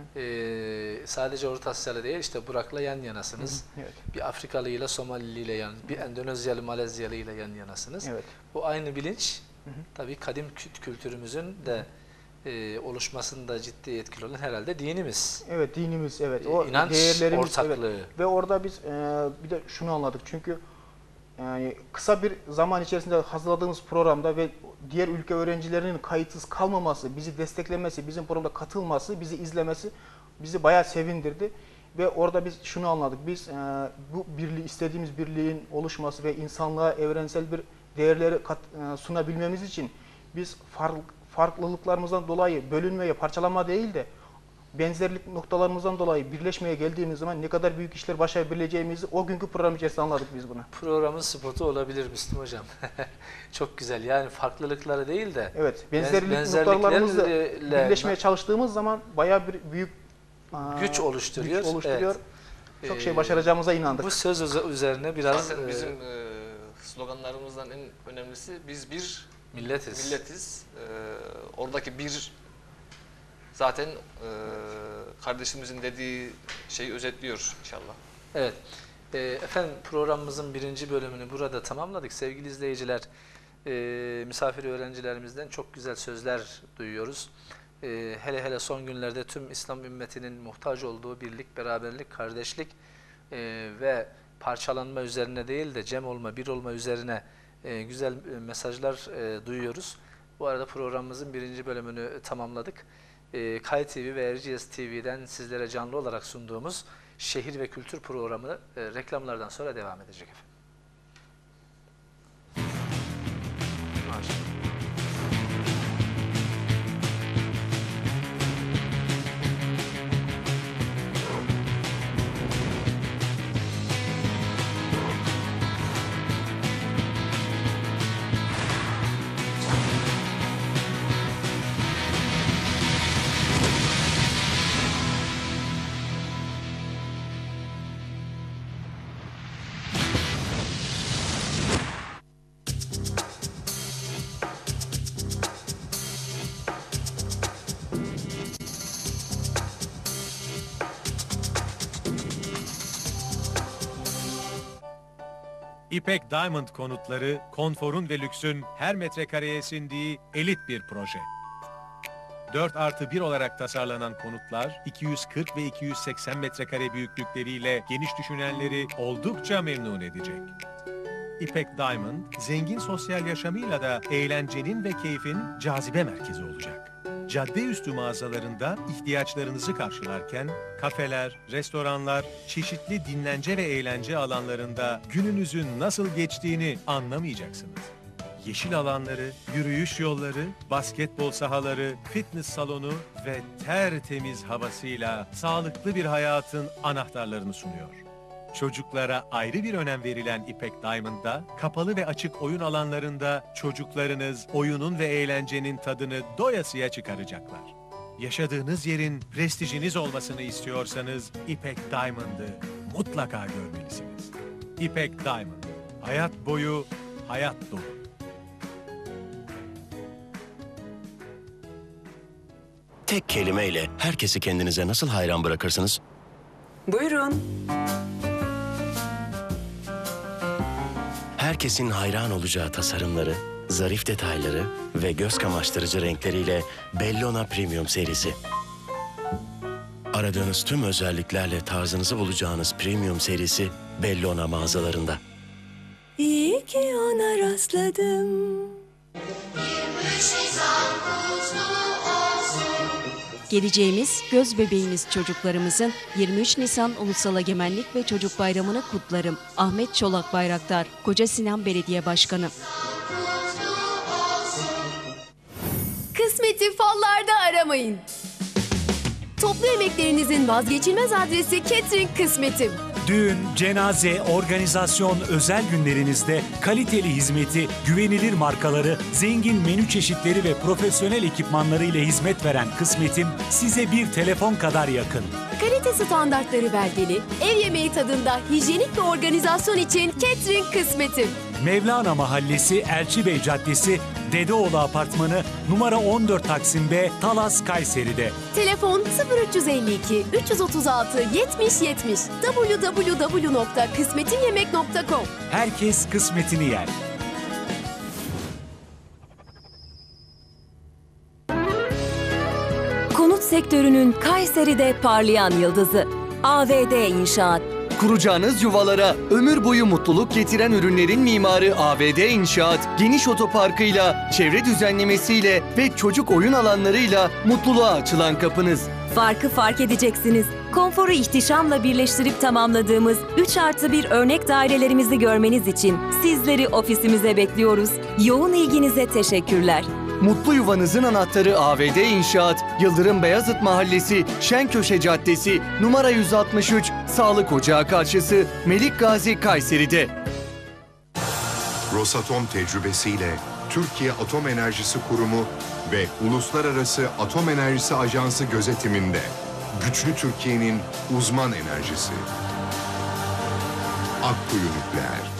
Sadece Orta Asyalı değil, işte Burak'la yan yanasınız. Evet. Bir Afrikalıyla Somaliliyle bir Endonezyalı, Malezyalı ile yan yanasınız. Evet. Bu aynı bilinç tabii kadim kültürümüzün de oluşmasında ciddi etkili olan herhalde dinimiz. Evet, dinimiz, evet. O İnanç değerlerimiz, ortaklığı. evet. Ve orada biz bir de şunu anladık. Çünkü yani kısa bir zaman içerisinde hazırladığımız programda ve diğer ülke öğrencilerinin kayıtsız kalmaması, bizi desteklemesi, bizim programda katılması, bizi izlemesi bizi bayağı sevindirdi. Ve orada biz şunu anladık. Biz bu istediğimiz birliğin oluşması ve insanlığa evrensel bir değerleri sunabilmemiz için biz farklılıklarımızdan dolayı bölünmeye, parçalanma değil de benzerlik noktalarımızdan dolayı birleşmeye geldiğimiz zaman ne kadar büyük işler başarabileceğimizi o günkü program içerisinde anladık biz bunu. Programın spotu olabilir Müslüm Hocam. Çok güzel. Yani farklılıkları değil de evet, benzerlik noktalarımızla birleşmeye çalıştığımız zaman bayağı bir büyük güç oluşturuyor. Evet. Çok şey başaracağımıza inandık. Bu söz üzerine biraz zaten bizim sloganlarımızdan en önemlisi biz bir milletiz. Oradaki bir zaten kardeşimizin dediği şeyi özetliyor inşallah. Evet. Efendim programımızın 1. bölümünü burada tamamladık. Sevgili izleyiciler, misafir öğrencilerimizden çok güzel sözler duyuyoruz. Hele hele son günlerde tüm İslam ümmetinin muhtaç olduğu birlik, beraberlik, kardeşlik ve parçalanma üzerine değil de cem olma, bir olma üzerine güzel mesajlar duyuyoruz. Bu arada programımızın 1. bölümünü tamamladık. Kay TV ve Erciyes TV'den sizlere canlı olarak sunduğumuz şehir ve kültür programı reklamlardan sonra devam edecek efendim. Maşallah. İpek Diamond konutları, konforun ve lüksün her metrekareye sindiği elit bir proje. 4+1 olarak tasarlanan konutlar, 240 ve 280 metrekare büyüklükleriyle geniş düşünenleri oldukça memnun edecek. İpek Diamond, zengin sosyal yaşamıyla da eğlencenin ve keyfin cazibe merkezi olacak. Caddeüstü mağazalarında ihtiyaçlarınızı karşılarken, kafeler, restoranlar, çeşitli dinlence ve eğlence alanlarında gününüzün nasıl geçtiğini anlamayacaksınız. Yeşil alanları, yürüyüş yolları, basketbol sahaları, fitness salonu ve tertemiz havasıyla sağlıklı bir hayatın anahtarlarını sunuyor. Çocuklara ayrı bir önem verilen İpek Diamond'da, kapalı ve açık oyun alanlarında çocuklarınız oyunun ve eğlencenin tadını doyasıya çıkaracaklar. Yaşadığınız yerin prestijiniz olmasını istiyorsanız İpek Diamond'ı mutlaka görmelisiniz. İpek Diamond, hayat boyu hayat dolu. Tek kelimeyle herkesi kendinize nasıl hayran bırakırsınız? Buyurun. Herkesin hayran olacağı tasarımları, zarif detayları ve göz kamaştırıcı renkleriyle Bellona Premium serisi. Aradığınız tüm özelliklerle tarzınızı bulacağınız Premium serisi Bellona mağazalarında. İyi ki ona rastladım. Geleceğimiz, göz bebeğimiz çocuklarımızın 23 Nisan Ulusal Egemenlik ve Çocuk Bayramı'nı kutlarım. Ahmet Çolak Bayraktar, Koca Sinan Belediye Başkanı. Kısmeti fallarda aramayın. Toplu yemeklerinizin vazgeçilmez adresi Catering Kısmetim. Düğün, cenaze, organizasyon, özel günlerinizde kaliteli hizmeti, güvenilir markaları, zengin menü çeşitleri ve profesyonel ekipmanları ile hizmet veren Kısmetim size bir telefon kadar yakın. Kalite standartları belgeli, ev yemeği tadında hijyenik bir organizasyon için Catering Kısmetim. Mevlana Mahallesi, Elçibey Caddesi, Dedeoğlu Apartmanı, numara 14 Taksim B, Talas, Kayseri'de. Telefon 0352 336 70 70 www.kısmetinyemek.com. Herkes kısmetini yer. Konut sektörünün Kayseri'de parlayan yıldızı. AVD İnşaat. Kuracağınız yuvalara ömür boyu mutluluk getiren ürünlerin mimarı AVD İnşaat, geniş otoparkıyla, çevre düzenlemesiyle ve çocuk oyun alanlarıyla mutluluğa açılan kapınız. Farkı fark edeceksiniz. Konforu ihtişamla birleştirip tamamladığımız 3+1 örnek dairelerimizi görmeniz için sizleri ofisimize bekliyoruz. Yoğun ilginize teşekkürler. Mutlu yuvanızın anahtarı AVD İnşaat, Yıldırım Beyazıt Mahallesi, Şenköşe Caddesi, numara 163, Sağlık Ocağı karşısı, Melik Gazi, Kayseri'de. Rosatom tecrübesiyle Türkiye Atom Enerjisi Kurumu ve Uluslararası Atom Enerjisi Ajansı gözetiminde güçlü Türkiye'nin uzman enerjisi. Akkuyu Nükleer.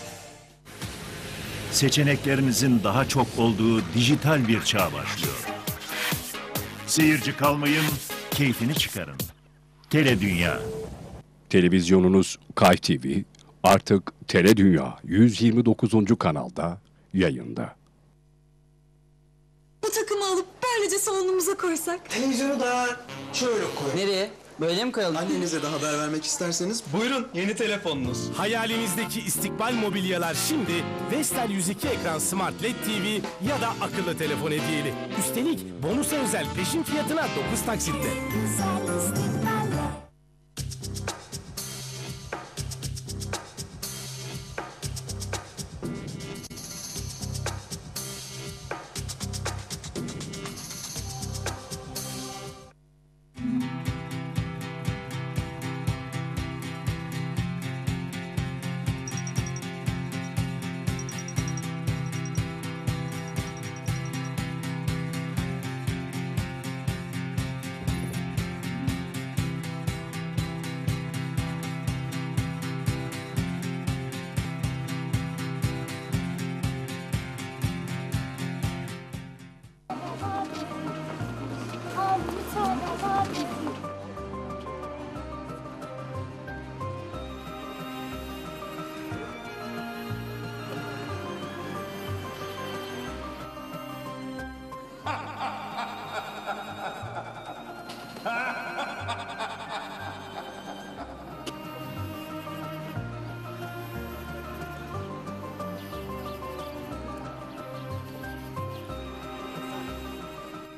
Seçeneklerinizin daha çok olduğu dijital bir çağ başlıyor. Seyirci kalmayın, keyfini çıkarın. Teledünya. Televizyonunuz Kay TV artık Teledünya 129. kanalda yayında. Bu takımı alıp böylece salonumuza koysak. Televizyonu da şöyle koy. Nereye? Böyle mi koyalım? Annenize de haber vermek isterseniz buyurun yeni telefonunuz. Hayalinizdeki istikbal mobilyalar şimdi Vestel 102 ekran Smart LED TV ya da akıllı telefon hediyeli. Üstelik bonusa özel peşin fiyatına 9 taksitle.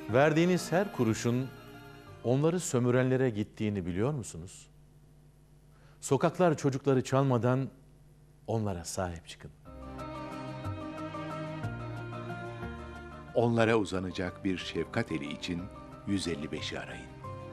Verdiğiniz her kuruşun onları sömürenlere gittiğini biliyor musunuz? Sokaklar çocukları çalmadan onlara sahip çıkın. Onlara uzanacak bir şefkat eli için 155'i arayın.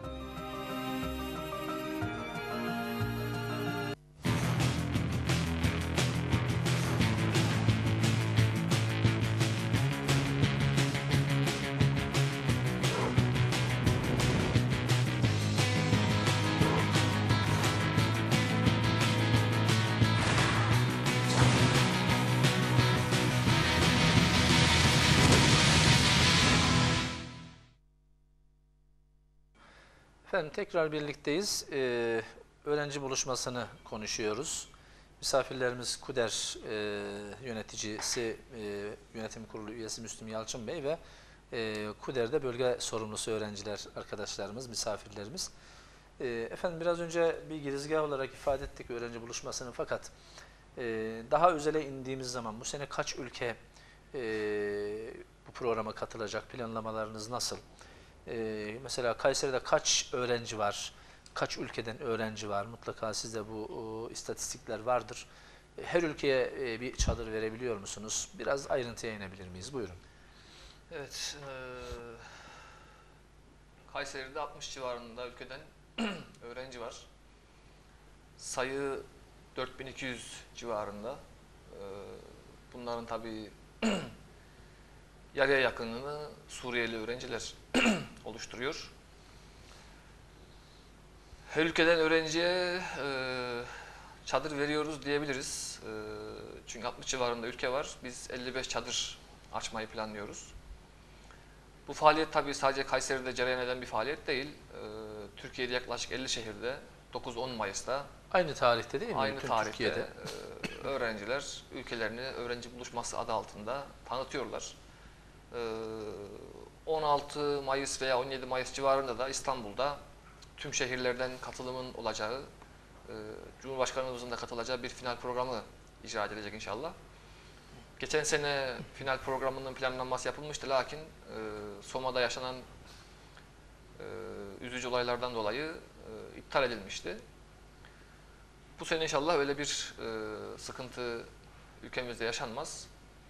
Efendim tekrar birlikteyiz. Öğrenci buluşmasını konuşuyoruz. Misafirlerimiz KUDER yöneticisi, yönetim kurulu üyesi Müslüm Yalçın Bey ve KUDER'de bölge sorumlusu öğrenciler, arkadaşlarımız, misafirlerimiz. Efendim biraz önce bir girizgah olarak ifade ettik öğrenci buluşmasını, fakat daha özele indiğimiz zaman bu sene kaç ülke bu programa katılacak, planlamalarınız nasıl? Mesela Kayseri'de kaç öğrenci var, kaç ülkeden öğrenci var? Mutlaka sizde bu istatistikler vardır. Her ülkeye bir çadır verebiliyor musunuz? Biraz ayrıntıya inebilir miyiz? Buyurun. Evet, Kayseri'de 60 civarında ülkeden öğrenci var. Sayı 4200 civarında. Bunların tabii yarıya yakınını Suriyeli öğrenciler oluşturuyor. Her ülkeden öğrenciye çadır veriyoruz diyebiliriz. Çünkü 60 civarında ülke var. Biz 55 çadır açmayı planlıyoruz. Bu faaliyet tabii sadece Kayseri'de cereyan eden bir faaliyet değil. Türkiye'de yaklaşık 50 şehirde 9-10 Mayıs'ta aynı tarihte değil mi? Aynı Bütün tarihte Türkiye'de. Öğrenciler ülkelerini öğrenci buluşması adı altında tanıtıyorlar. 16 Mayıs veya 17 Mayıs civarında da İstanbul'da tüm şehirlerden katılımın olacağı, Cumhurbaşkanımızın da katılacağı bir final programı icra edilecek inşallah. Geçen sene final programının planlanması yapılmıştı, lakin Soma'da yaşanan üzücü olaylardan dolayı iptal edilmişti. Bu sene inşallah öyle bir sıkıntı ülkemizde yaşanmaz.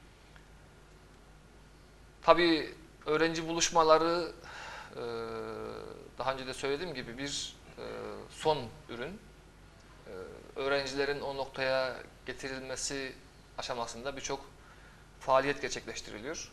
Tabii öğrenci buluşmaları daha önce de söylediğim gibi bir son ürün. Öğrencilerin o noktaya getirilmesi aşamasında birçok faaliyet gerçekleştiriliyor.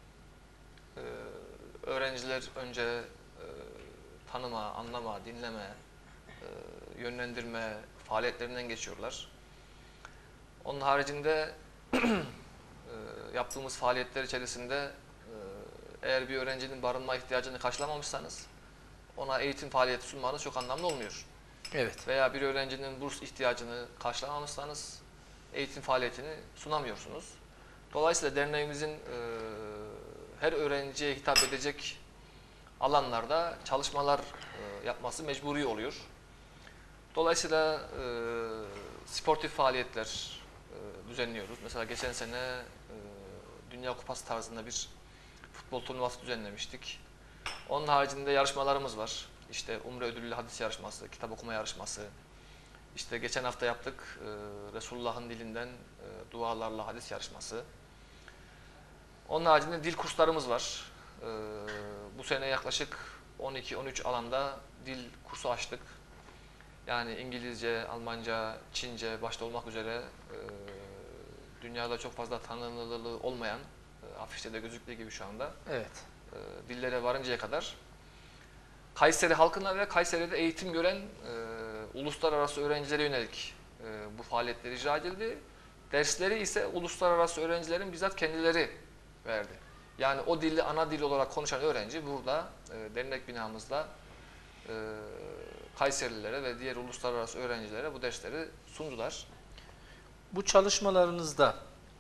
Öğrenciler önce tanıma, anlama, dinleme, yönlendirme faaliyetlerinden geçiyorlar. Onun haricinde yaptığımız faaliyetler içerisinde eğer bir öğrencinin barınma ihtiyacını karşılamamışsanız ona eğitim faaliyeti sunmanız çok anlamlı olmuyor. Evet. Veya bir öğrencinin burs ihtiyacını karşılamamışsanız eğitim faaliyetini sunamıyorsunuz. Dolayısıyla derneğimizin her öğrenciye hitap edecek alanlarda çalışmalar yapması mecburi oluyor. Dolayısıyla sportif faaliyetler düzenliyoruz. Mesela geçen sene Dünya Kupası tarzında bir futbol turnuvası düzenlemiştik. Onun haricinde yarışmalarımız var. İşte Umre ödüllü hadis yarışması, kitap okuma yarışması. İşte geçen hafta yaptık Resulullah'ın dilinden dualarla hadis yarışması. Onun haricinde dil kurslarımız var. Bu sene yaklaşık 12-13 alanda dil kursu açtık. Yani İngilizce, Almanca, Çince başta olmak üzere dünyada çok fazla tanınırlığı olmayan, afişte de gözüktüğü gibi şu anda, evet, dillere varıncaya kadar Kayseri halkına ve Kayseri'de eğitim gören uluslararası öğrencilere yönelik bu faaliyetler icra edildi. Dersleri ise uluslararası öğrencilerin bizzat kendileri verdi. Yani o dili ana dil olarak konuşan öğrenci burada dernek binamızda Kayserililere ve diğer uluslararası öğrencilere bu dersleri sundular. Bu çalışmalarınızda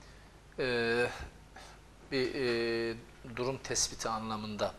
bir durum tespiti anlamında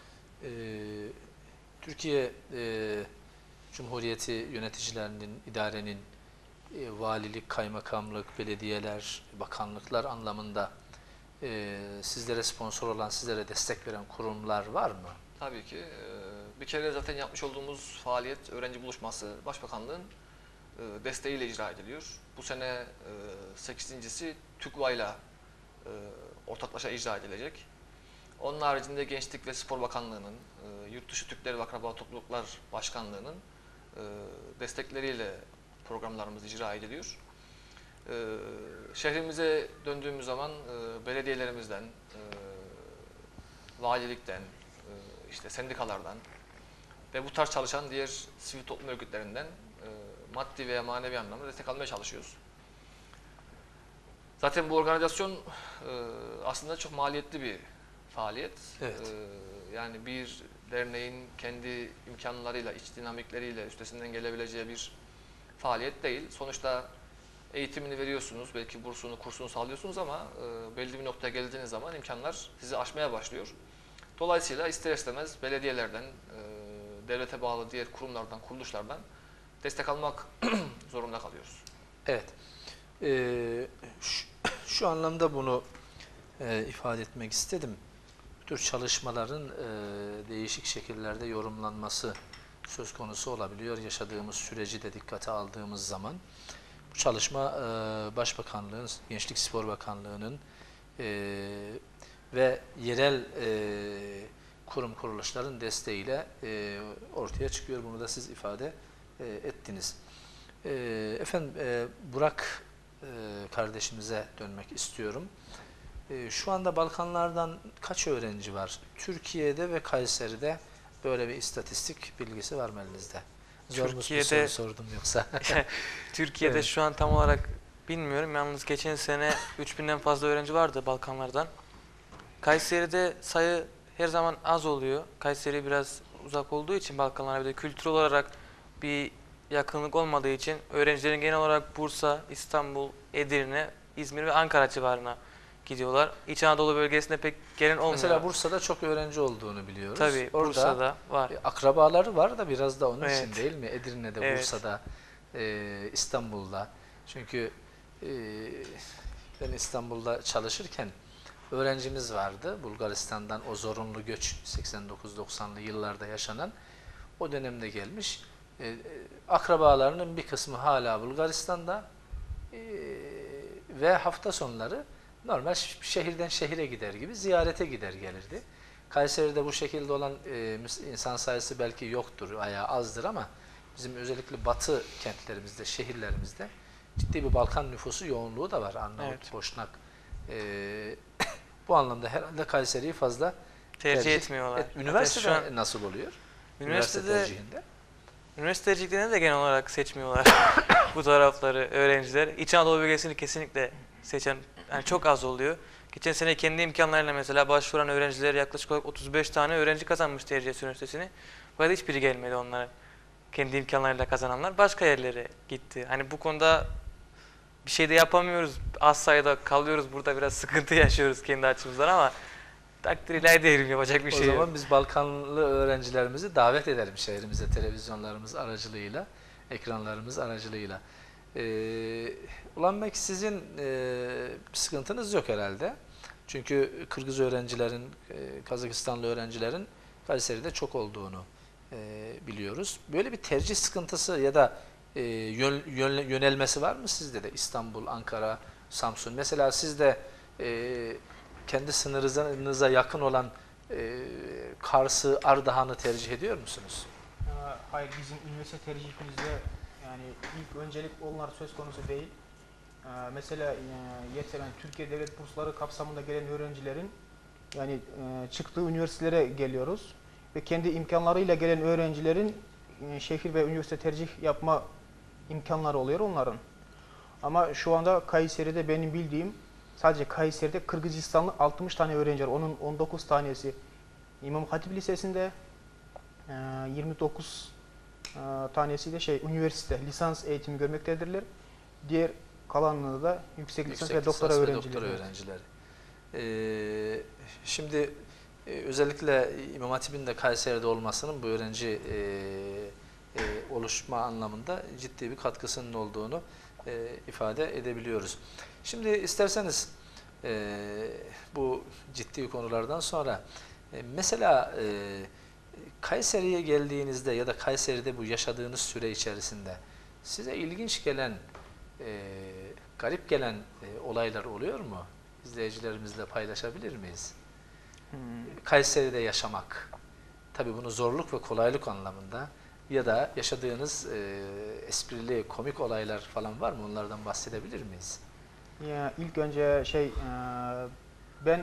Türkiye Cumhuriyeti yöneticilerinin, idarenin, valilik, kaymakamlık, belediyeler, bakanlıklar anlamında sizlere sponsor olan, sizlere destek veren kurumlar var mı? Tabii ki. Bir kere zaten yapmış olduğumuz faaliyet öğrenci buluşması Başbakanlığın desteğiyle icra ediliyor. Bu sene 8.'si TÜGVA'yla ortaklaşa icra edilecek. Onun haricinde Gençlik ve Spor Bakanlığı'nın, Yurtdışı Türkleri ve Akraba Topluluklar Başkanlığı'nın destekleriyle programlarımız icra ediliyor. Şehrimize döndüğümüz zaman belediyelerimizden, valilikten, işte sendikalardan ve bu tarz çalışan diğer sivil toplum örgütlerinden maddi veya manevi anlamda destek almaya çalışıyoruz. Zaten bu organizasyon aslında çok maliyetli bir faaliyet. Evet. Yani bir derneğin kendi imkanlarıyla, iç dinamikleriyle üstesinden gelebileceği bir faaliyet değil. Sonuçta eğitimini veriyorsunuz, belki bursunu, kursunu sağlıyorsunuz ama belli bir noktaya geldiğiniz zaman imkanlar sizi aşmaya başlıyor. Dolayısıyla ister istemez belediyelerden, devlete bağlı diğer kurumlardan, kuruluşlardan destek almak zorunda kalıyoruz. Evet. Şu anlamda bunu ifade etmek istedim. Bu tür çalışmaların değişik şekillerde yorumlanması söz konusu olabiliyor. Yaşadığımız süreci de dikkate aldığımız zaman. Bu çalışma Başbakanlığın, Gençlik Spor Bakanlığı'nın ve yerel kurum kuruluşların desteğiyle ortaya çıkıyor. Bunu da siz ifade ettiniz. Efendim Burak kardeşimize dönmek istiyorum. Şu anda Balkanlardan kaç öğrenci var? Türkiye'de ve Kayseri'de böyle bir istatistik bilgisi var mı elinizde? Türkiye'de soru sordum yoksa? Türkiye'de Evet. şu an tam olarak bilmiyorum. Yalnız geçen sene 3000'den fazla öğrenci vardı Balkanlardan. Kayseri'de sayı her zaman az oluyor. Kayseri biraz uzak olduğu için Balkanlara, bir de kültürel olarak bir yakınlık olmadığı için öğrencilerin genel olarak Bursa, İstanbul, Edirne, İzmir ve Ankara civarına gidiyorlar. İç Anadolu bölgesinde pek gelen olmuyor. Mesela Bursa'da çok öğrenci olduğunu biliyoruz. Tabii, orada Bursa'da var. Akrabaları var da biraz da onun Evet. için değil mi? Edirne'de, Evet. Bursa'da, İstanbul'da. Çünkü ben İstanbul'da çalışırken öğrencimiz vardı. Bulgaristan'dan o zorunlu göç 89-90'lı yıllarda yaşanan o dönemde gelmiş. Akrabalarının bir kısmı hala Bulgaristan'da ve hafta sonları normal şehirden şehire gider gibi ziyarete gider gelirdi. Kayseri'de bu şekilde olan insan sayısı belki yoktur, veya azdır ama bizim özellikle batı kentlerimizde, şehirlerimizde ciddi bir Balkan nüfusu yoğunluğu da var. Arnavut, Evet. Boşnak. Bu anlamda herhalde Kayseri'yi fazla tercih etmiyorlar. Üniversitede Şu an nasıl oluyor? Üniversitede tercihinde? Üniversite tercihlerinde de genel olarak seçmiyorlar bu tarafları öğrenciler. İç Anadolu bölgesini kesinlikle seçen yani çok az oluyor. Geçen sene kendi imkanlarıyla mesela başvuran öğrenciler yaklaşık olarak 35 tane öğrenci kazanmış Erciyes Üniversitesi'ni. Bu arada hiçbiri gelmedi onlara. Kendi imkanlarıyla kazananlar başka yerlere gitti. Hani bu konuda bir şey de yapamıyoruz. Az sayıda kalıyoruz. Burada biraz sıkıntı yaşıyoruz kendi açımızdan ama takdir ilahi diyelim, yapacak bir şey yok. O zaman biz Balkanlı öğrencilerimizi davet edelim şehrimize, televizyonlarımız aracılığıyla, ekranlarımız aracılığıyla. Ulan belki sizin sıkıntınız yok herhalde. Çünkü Kırgız öğrencilerin, Kazakistanlı öğrencilerin Kayseri'de çok olduğunu biliyoruz. Böyle bir tercih sıkıntısı ya da yönelmesi var mı sizde de? İstanbul, Ankara, Samsun. Mesela siz de kendi sınırınıza yakın olan Kars'ı, Ardahan'ı tercih ediyor musunuz? Hayır, bizim üniversite tercihimizde yani ilk öncelik onlar söz konusu değil. Mesela yeteren Türkiye Devlet Bursları kapsamında gelen öğrencilerin yani çıktığı üniversitelere geliyoruz ve kendi imkanlarıyla gelen öğrencilerin şehir ve üniversite tercih yapma imkanları oluyor onların. Ama şu anda Kayseri'de benim bildiğim sadece Kayseri'de Kırgızistanlı 60 tane öğrenci var. Onun 19 tanesi İmam Hatip Lisesi'nde, 29 tanesi de üniversite lisans eğitimi görmektedirler. Diğer kalanını da yüksek lisans ve doktora öğrencileri. Şimdi özellikle İmam Hatip'in de Kayseri'de olmasının bu öğrenci oluşma anlamında ciddi bir katkısının olduğunu ifade edebiliyoruz. Şimdi isterseniz Bu ciddi konulardan sonra mesela Kayseri'ye geldiğinizde ya da Kayseri'de bu yaşadığınız süre içerisinde size ilginç gelen, garip gelen olaylar oluyor mu? İzleyicilerimizle paylaşabilir miyiz? Kayseri'de yaşamak, tabii bunu zorluk ve kolaylık anlamında ya da yaşadığınız esprili, komik olaylar falan var mı? Onlardan bahsedebilir miyiz? Ya ilk önce ben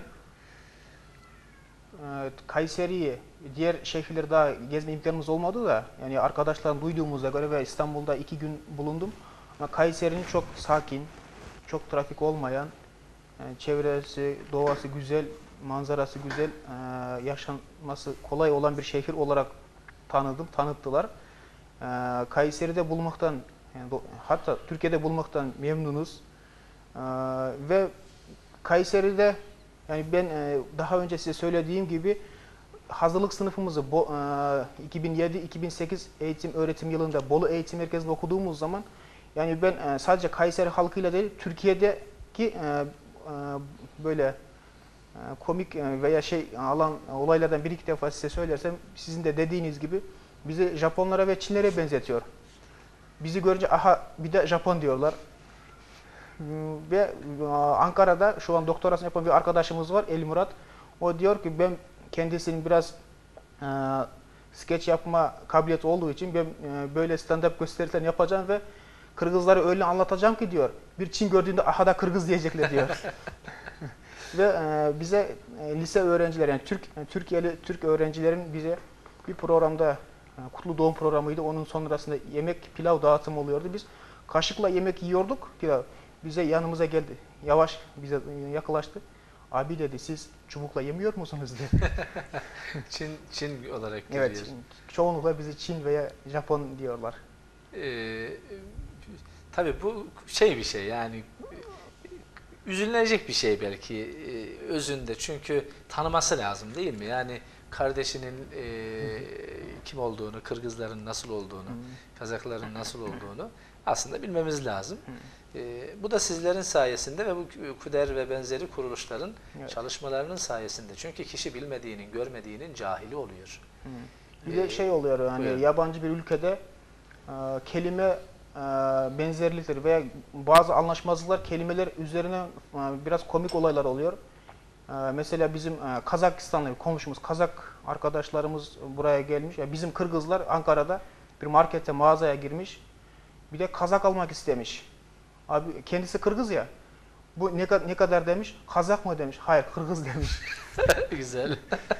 Kayseri'yi, diğer şehirleri daha gezme imkanımız olmadı da yani arkadaşlarım duyduğumuza göre ve İstanbul'da 2 gün bulundum. Ama Kayseri'nin çok sakin, çok trafik olmayan, çevresi, doğası güzel, manzarası güzel, yaşanması kolay olan bir şehir olarak tanıttılar. Kayseri'de bulmaktan, yani hatta Türkiye'de bulmaktan memnunuz. Ve Kayseri'de yani ben daha önce size söylediğim gibi hazırlık sınıfımızı 2007-2008 öğretim yılında Bolu Eğitim Merkezi'nde okuduğumuz zaman yani ben sadece Kayseri halkıyla değil Türkiye'deki böyle komik veya olaylardan bir iki defa size söylersem sizin de dediğiniz gibi bizi Japonlara ve Çinlere benzetiyor. Bizi görünce aha bir de Japon diyorlar. Ve Ankara'da şu an doktorasını yapan bir arkadaşımız var, El Murat. O diyor ki ben kendisinin biraz skeç yapma kabiliyeti olduğu için ben böyle stand-up gösteriler yapacağım ve Kırgızları öyle anlatacağım ki diyor. Bir Çin gördüğünde aha da Kırgız diyecekler diyor. Ve bize lise öğrenciler yani Türkiye'li Türk öğrencilerin bize bir programda kutlu doğum programıydı. Onun sonrasında yemek pilav dağıtımı oluyordu. Biz kaşıkla yemek yiyorduk pilav. Bize yanımıza geldi. Yavaş bize yaklaştı. Abi dedi siz çubukla yemiyor musunuz dedi. Çin olarak geliyor. Evet. Çoğunlukla bizi Çin veya Japon diyorlar. Tabii bu bir şey yani üzülünecek bir şey belki özünde çünkü tanıması lazım değil mi? Yani kardeşinin kim olduğunu, Kırgızların nasıl olduğunu, Kazakların nasıl olduğunu aslında bilmemiz lazım. Bu da sizlerin sayesinde ve bu KÜDER ve benzeri kuruluşların çalışmalarının sayesinde. Çünkü kişi bilmediğinin, görmediğinin cahili oluyor. Bir de oluyor yani yabancı bir ülkede kelime benzerlikleri veya bazı anlaşmazlıklar kelimeler üzerine biraz komik olaylar oluyor. Mesela bizim Kazakistanlı komşumuz, Kazak arkadaşlarımız buraya gelmiş. Bizim Kırgızlar Ankara'da bir markete, mağazaya girmiş. Bir de kazak almak istemiş. Abi kendisi Kırgız ya. Bu ne kadar demiş? Kazak mı demiş? Hayır, Kırgız demiş. Güzel.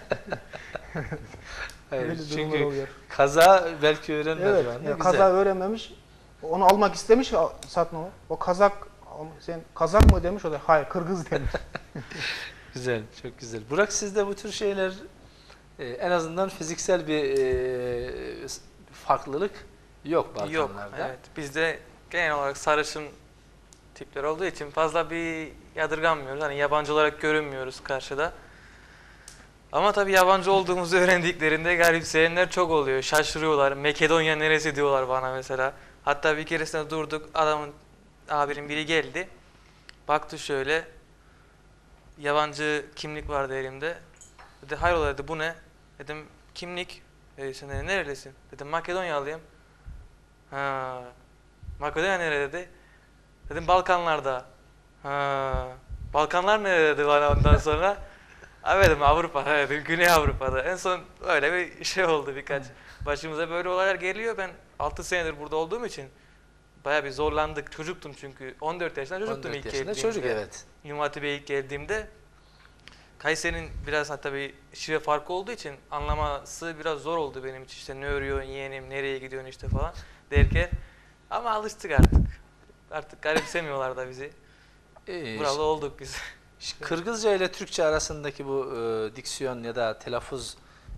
Hayır, çünkü kaza belki öğrenmedi. Evet, kaza öğrenmemiş. Onu almak istemiş satma. O kazak, sen kazak mı demiş? O da hayır, Kırgız demiş. Güzel, çok güzel. Burak sizde bu tür şeyler en azından fiziksel bir farklılık yok Balkanlarda. Yok, evet. Bizde genel olarak sarışın tipler olduğu için fazla bir yadırganmıyoruz. Hani yabancı olarak görünmüyoruz karşıda. Ama tabii yabancı olduğumuzu öğrendiklerinde garipseyenler çok oluyor. Şaşırıyorlar. Makedonya neresi diyorlar bana mesela. Hatta bir keresinde durduk. Abinin biri geldi. Baktı şöyle. Yabancı kimlik vardı elimde. Dedi hayrola dedi bu ne? Dedim kimlik. Dedi sen dedi, nerelisin? Dedim Makedonyalıyım. Ha. Makedonya nerede dedi? Dedim Balkanlarda. Ha. Balkanlar nerede dedi bana ondan sonra. Abi dedim Avrupa, dedim Güney Avrupa'da. En son öyle bir şey oldu birkaç. Başımıza böyle olaylar geliyor. Ben 6 senedir burada olduğum için bayağı bir zorlandık. Çocuktum çünkü. 14 yaşında çocuktum ilk geldiğimde. Çocuk evet. İmam Hatip'e ilk geldiğimde. Kayseri'nin biraz hatta bir şive farkı olduğu için anlaması biraz zor oldu benim için. İşte ne örüyorsun yeğenim, nereye gidiyorsun işte falan derken. Ama alıştık artık. Artık garipsemiyorlar da bizi. Buralı olduk biz. Kırgızca ile Türkçe arasındaki bu diksiyon ya da telaffuz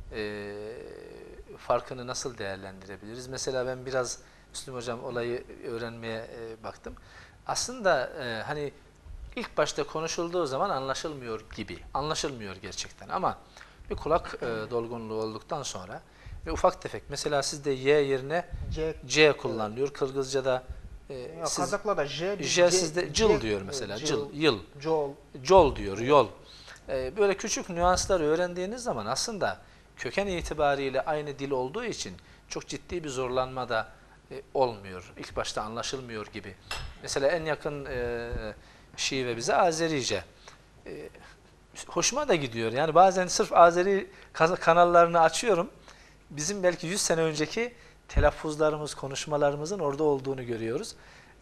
farkını nasıl değerlendirebiliriz? Mesela ben biraz Müslüm Hocam olayı öğrenmeye baktım. Aslında hani ilk başta konuşulduğu zaman anlaşılmıyor gibi. Anlaşılmıyor gerçekten ama bir kulak dolgunluğu olduktan sonra ve ufak tefek mesela sizde Y yerine C kullanılıyor. Kırgızca'da Kazaklarda J sizde cıl diyor mesela. Cıl, yıl. Jol diyor, yol. Böyle küçük nüanslar öğrendiğiniz zaman aslında köken itibariyle aynı dil olduğu için çok ciddi bir zorlanma da olmuyor. İlk başta anlaşılmıyor gibi. Mesela en yakın şive bize Azerice. Hoşuma da gidiyor. Yani bazen sırf Azeri kanallarını açıyorum. Bizim belki 100 sene önceki telaffuzlarımız, konuşmalarımızın orada olduğunu görüyoruz.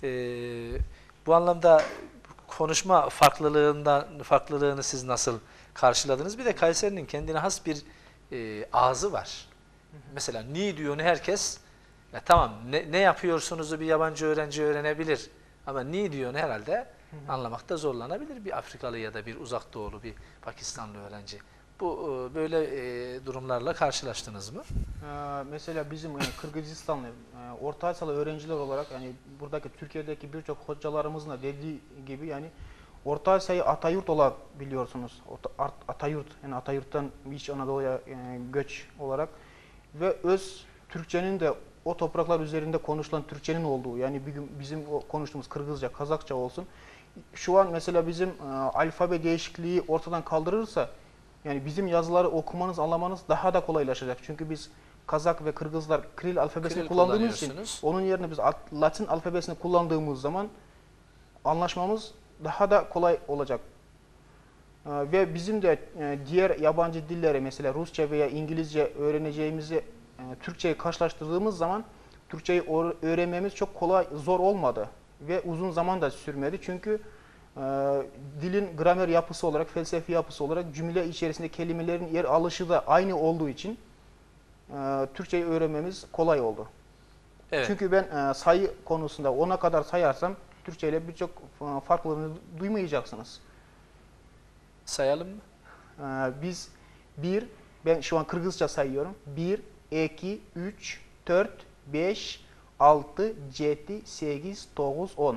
Bu anlamda konuşma farklılığını siz nasıl karşıladınız? Bir de Kayseri'nin kendine has bir ağzı var. Mesela ni diyor herkes. Ya tamam ne yapıyorsunuzu bir yabancı öğrenci öğrenebilir. Ama ni diyor herhalde anlamakta zorlanabilir bir Afrikalı ya da bir uzak doğulu bir Pakistanlı öğrenci. Bu böyle durumlarla karşılaştınız mı? Mesela bizim Kırgızistanlı Orta Asyalı öğrenciler olarak yani buradaki Türkiye'deki birçok hocalarımızın da dediği gibi yani Orta Asya'yı Atayurt olarak biliyorsunuz. Atayurt yani Atayurt'tan İç Anadolu'ya göç olarak ve öz Türkçenin de o topraklar üzerinde konuşulan Türkçenin olduğu yani bir gün bizim konuştuğumuz Kırgızca, Kazakça olsun. Şu an mesela bizim alfabe değişikliği ortadan kaldırılırsa yani bizim yazıları okumanız, anlamanız daha da kolaylaşacak. Çünkü biz Kazak ve Kırgızlar Kiril alfabesini kullandığımız için onun yerine biz Latin alfabesini kullandığımız zaman anlaşmamız daha da kolay olacak. Ve bizim de diğer yabancı dillere mesela Rusça veya İngilizce öğreneceğimizi Türkçe'yi karşılaştırdığımız zaman Türkçeyi öğrenmemiz çok kolay, zor olmadı ve uzun zaman da sürmedi. Çünkü dilin gramer yapısı olarak, felsefi yapısı olarak cümle içerisinde kelimelerin yer alışı da aynı olduğu için Türkçeyi öğrenmemiz kolay oldu. Evet. Çünkü ben sayı konusunda 10'a kadar sayarsam Türkçe ile birçok farklılığını duymayacaksınız. Sayalım mı? Biz ben şu an Kırgızca sayıyorum. 1, 2, 3, 4, 5, 6, 7, 8, 9, 10.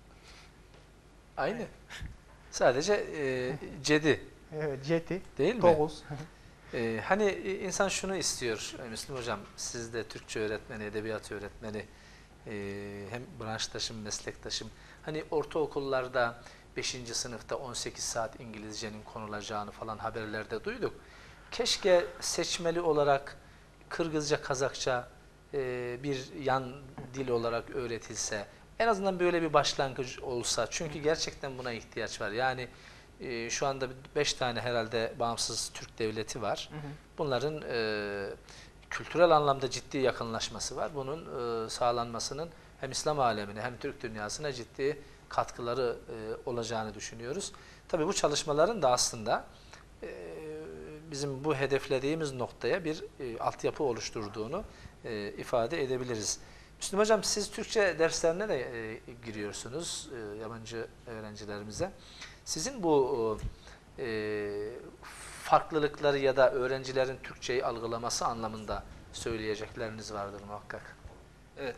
Aynı. Sadece cedi. Evet, cedi. Değil mi? 9. Hani insan şunu istiyor Müslüm Hocam, siz de Türkçe öğretmeni, edebiyat öğretmeni, hem branştaşım, meslektaşım. Hani ortaokullarda 5. sınıfta 18 saat İngilizcenin konulacağını falan haberlerde duyduk. Keşke seçmeli olarak Kırgızca, Kazakça bir yan dil olarak öğretilse. En azından böyle bir başlangıç olsa. Çünkü gerçekten buna ihtiyaç var. Yani şu anda 5 tane herhalde bağımsız Türk devleti var. Bunların kültürel anlamda ciddi yakınlaşması var. Bunun sağlanmasının hem İslam alemine hem Türk dünyasına ciddi katkıları olacağını düşünüyoruz. Tabii bu çalışmaların da aslında bizim bu hedeflediğimiz noktaya bir altyapı oluşturduğunu ifade edebiliriz. Müslüm Hocam, siz Türkçe derslerine de giriyorsunuz yabancı öğrencilerimize. Sizin bu farklılıkları ya da öğrencilerin Türkçeyi algılaması anlamında söyleyecekleriniz vardır muhakkak. Evet.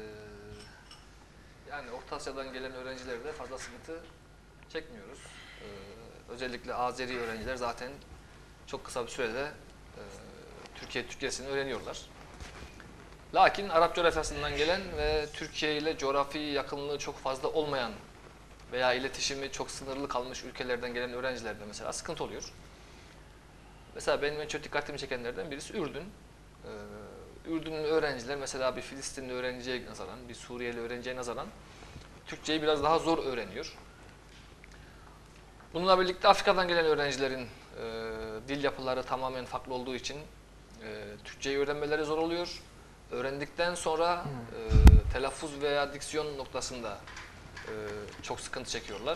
Yani Orta Asya'dan gelen öğrencilerde fazla sıkıntı çekmiyoruz. Özellikle Azeri öğrenciler zaten çok kısa bir sürede Türkçesini öğreniyorlar. Lakin Arap coğrafyasından gelen ve Türkiye ile coğrafi yakınlığı çok fazla olmayan veya iletişimi çok sınırlı kalmış ülkelerden gelen öğrencilerde mesela sıkıntı oluyor. Mesela benim en çok dikkatimi çekenlerden birisi Ürdün. Ürdünlü öğrenciler mesela bir Filistinli öğrenciye nazaran, bir Suriyeli öğrenciye nazaran Türkçeyi biraz daha zor öğreniyor. Bununla birlikte Afrika'dan gelen öğrencilerin dil yapıları tamamen farklı olduğu için Türkçeyi öğrenmeleri zor oluyor. Öğrendikten sonra telaffuz veya diksiyon noktasında çok sıkıntı çekiyorlar.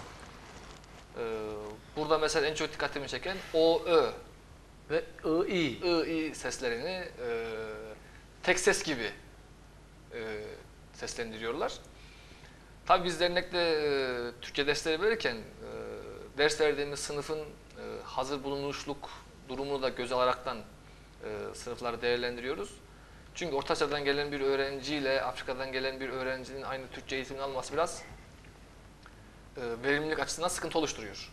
Burada mesela en çok dikkatimi çeken O, Ö ve I seslerini tek ses gibi seslendiriyorlar. Tabii biz dernekte Türkçe dersleri verirken ders verdiğimiz sınıfın hazır bulunuşluk durumunu da göze alaraktan sınıfları değerlendiriyoruz. Çünkü Orta Asya'dan gelen bir öğrenciyle Afrika'dan gelen bir öğrencinin aynı Türkçe eğitimini alması biraz verimlilik açısından sıkıntı oluşturuyor.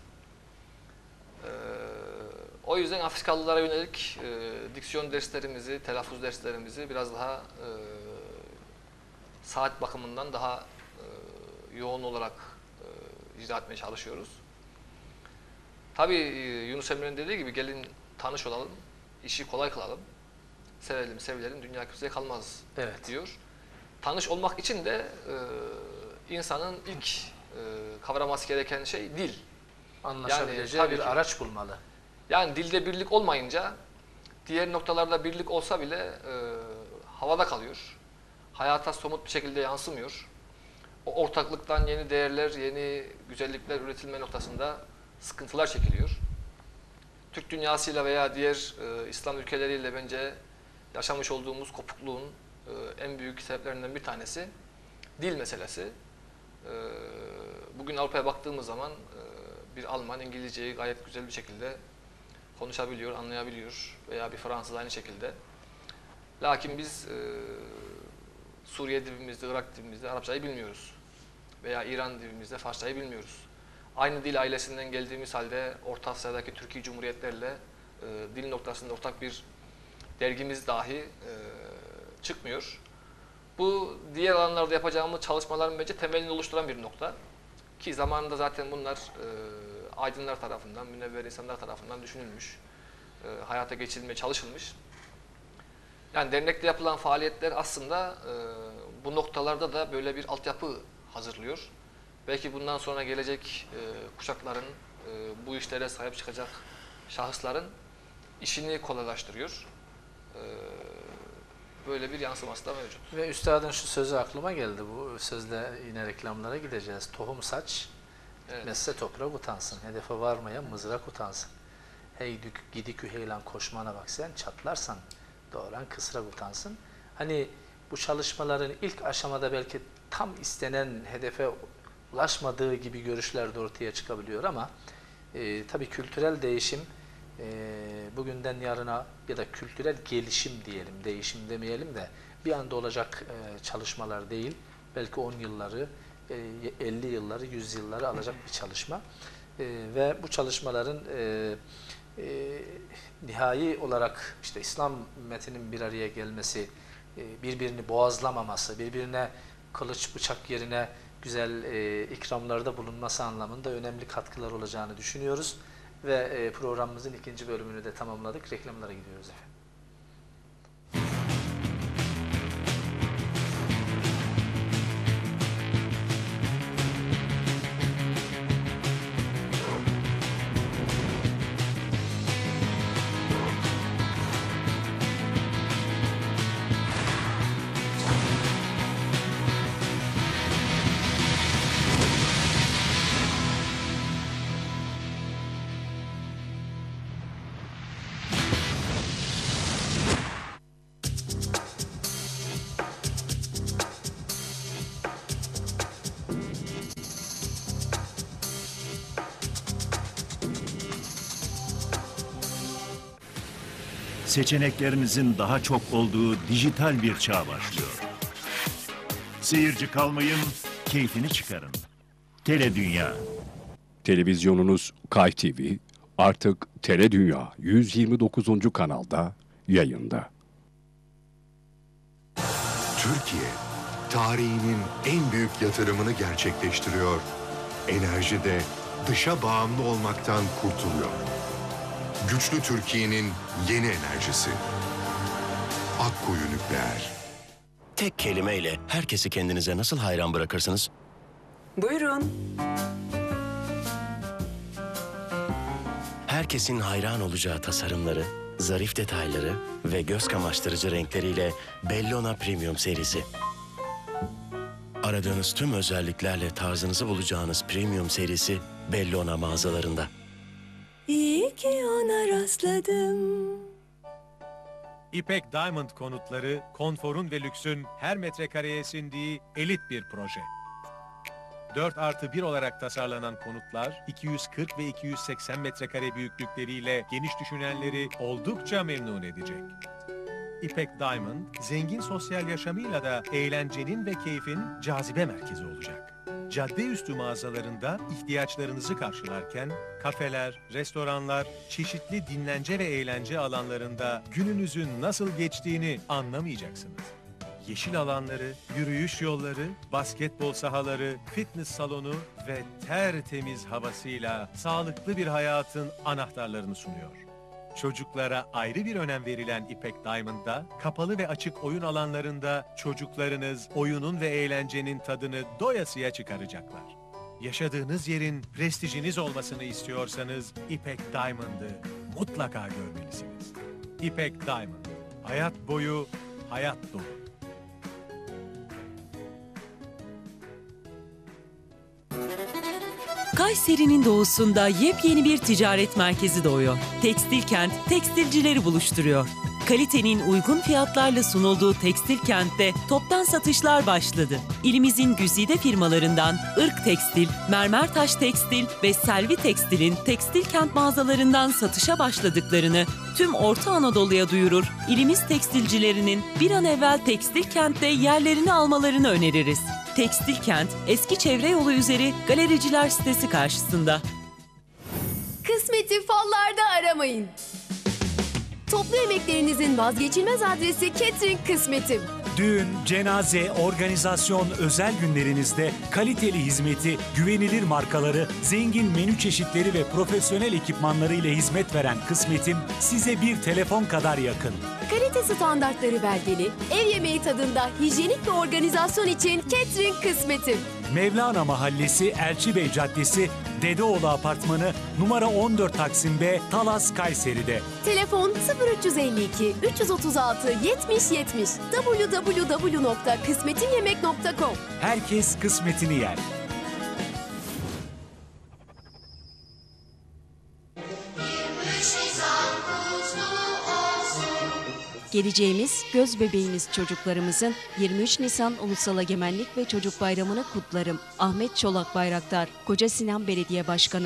O yüzden Afrikalılara yönelik diksiyon derslerimizi, telaffuz derslerimizi biraz daha saat bakımından daha yoğun olarak icra etmeye çalışıyoruz. Tabii Yunus Emre'nin dediği gibi gelin tanış olalım, işi kolay kılalım, sevelim, sevilelim, dünya kimseye kalmaz diyor. Tanış olmak için de insanın ilk kavraması gereken şey dil. Anlaşabileceği yani, bir araç bulmalı. Yani dilde birlik olmayınca diğer noktalarda birlik olsa bile havada kalıyor. Hayata somut bir şekilde yansımıyor. O ortaklıktan yeni değerler, yeni güzellikler üretilme noktasında sıkıntılar çekiliyor. Türk dünyasıyla veya diğer İslam ülkeleriyle bence yaşamış olduğumuz kopukluğun en büyük sebeplerinden bir tanesi dil meselesi. Bugün Avrupa'ya baktığımız zaman bir Alman İngilizceyi gayet güzel bir şekilde konuşabiliyor, anlayabiliyor veya bir Fransız aynı şekilde. Lakin biz Suriye dibimizde, Irak dibimizde Arapçayı bilmiyoruz. Veya İran dibimizde Farsçayı bilmiyoruz. Aynı dil ailesinden geldiğimiz halde Orta Asya'daki Türkiye Cumhuriyetlerle dil noktasında ortak bir dergimiz dahi çıkmıyor. Bu diğer alanlarda yapacağımız çalışmaların bence temelini oluşturan bir nokta. Ki zamanında zaten bunlar aydınlar tarafından, münevver insanlar tarafından düşünülmüş, hayata geçirilmeye çalışılmış. Yani dernekte yapılan faaliyetler aslında bu noktalarda da böyle bir altyapı hazırlıyor. Belki bundan sonra gelecek kuşakların, bu işlere sahip çıkacak şahısların işini kolaylaştırıyor. Böyle bir yansıması da mevcut. Ve üstadın şu sözü aklıma geldi. Bu sözle yine reklamlara gideceğiz. Tohum saç, messe toprak utansın. Hedefe varmayan mızrak utansın. Hey gidi küheylan koşmana bak sen, çatlarsan doğuran kısrak utansın. Hani bu çalışmaların ilk aşamada belki tam istenen hedefe ulaşmadığı gibi görüşler de ortaya çıkabiliyor ama tabii kültürel değişim bugünden yarına ya da kültürel gelişim diyelim, değişim demeyelim de bir anda olacak çalışmalar değil. Belki 10 yılları, 50 yılları, 100 yılları alacak bir çalışma. Ve bu çalışmaların nihai olarak işte İslam ümmetinin bir araya gelmesi, birbirini boğazlamaması, birbirine kılıç bıçak yerine güzel ikramlarda bulunması anlamında önemli katkılar olacağını düşünüyoruz. Ve programımızın ikinci bölümünü de tamamladık. Reklamlara gidiyoruz efendim. Seçeneklerinizin daha çok olduğu dijital bir çağ başlıyor. Seyirci kalmayın, keyfini çıkarın. Tele Dünya. Televizyonunuz Kay TV artık Tele Dünya 129. kanalda yayında. Türkiye, tarihinin en büyük yatırımını gerçekleştiriyor. Enerjide dışa bağımlı olmaktan kurtuluyor. Güçlü Türkiye'nin yeni enerjisi. Akkuyu Nükleer. Tek kelimeyle herkesi kendinize nasıl hayran bırakırsınız? Buyurun. Herkesin hayran olacağı tasarımları, zarif detayları ve göz kamaştırıcı renkleriyle Bellona Premium serisi. Aradığınız tüm özelliklerle tarzınızı bulacağınız Premium serisi Bellona mağazalarında. İyi ki ona rastladım. İpek Diamond konutları, konforun ve lüksün her metrekareye sindiği elit bir proje. 4+1 olarak tasarlanan konutlar, 240 ve 280 metrekare büyüklükleriyle geniş düşünenleri oldukça memnun edecek. İpek Diamond, zengin sosyal yaşamıyla da eğlencenin ve keyfin cazibe merkezi olacak. Caddeüstü mağazalarında ihtiyaçlarınızı karşılarken, kafeler, restoranlar, çeşitli dinlence ve eğlence alanlarında gününüzün nasıl geçtiğini anlamayacaksınız. yeşil alanları, yürüyüş yolları, basketbol sahaları, fitness salonu ve tertemiz havasıyla sağlıklı bir hayatın anahtarlarını sunuyor. Çocuklara ayrı bir önem verilen İpek Diamond'da, kapalı ve açık oyun alanlarında çocuklarınız oyunun ve eğlencenin tadını doyasıya çıkaracaklar. Yaşadığınız yerin prestijiniz olmasını istiyorsanız İpek Diamond'ı mutlaka görmelisiniz. İpek Diamond, hayat boyu hayat dolu. Kayseri'nin doğusunda yepyeni bir ticaret merkezi doğuyor. Tekstil Kent, tekstilcileri buluşturuyor. Kalitenin uygun fiyatlarla sunulduğu Tekstil Kent'te toptan satışlar başladı. İlimizin güzide firmalarından Irk Tekstil, Mermertaş Tekstil ve Selvi Tekstil'in Tekstil Kent mağazalarından satışa başladıklarını tüm Orta Anadolu'ya duyurur, ilimiz tekstilcilerinin bir an evvel Tekstil Kent'te yerlerini almalarını öneririz. Tekstil Kent, eski çevre yolu üzeri galericiler sitesi karşısında. Kısmeti fallarda aramayın. Toplu yemeklerinizin vazgeçilmez adresi Catering Kısmetim. Düğün, cenaze, organizasyon, özel günlerinizde kaliteli hizmeti, güvenilir markaları, zengin menü çeşitleri ve profesyonel ekipmanları ile hizmet veren Kısmetim size bir telefon kadar yakın. Kalite standartları belgeli, ev yemeği tadında hijyenik bir organizasyon için Catering Kısmetim. Mevlana Mahallesi, Elçi Bey Caddesi, Dedeoğlu Apartmanı, numara 14 Taksim B, Talas, Kayseri'de. Telefon 0352 336 70 70 www.kısmetinyemek.com. Herkes kısmetini yer. Geleceğimiz, göz bebeğimiz çocuklarımızın 23 Nisan Ulusal Egemenlik ve Çocuk Bayramı'nı kutlarım. Ahmet Çolak Bayraktar, Kocasinan Belediye Başkanı.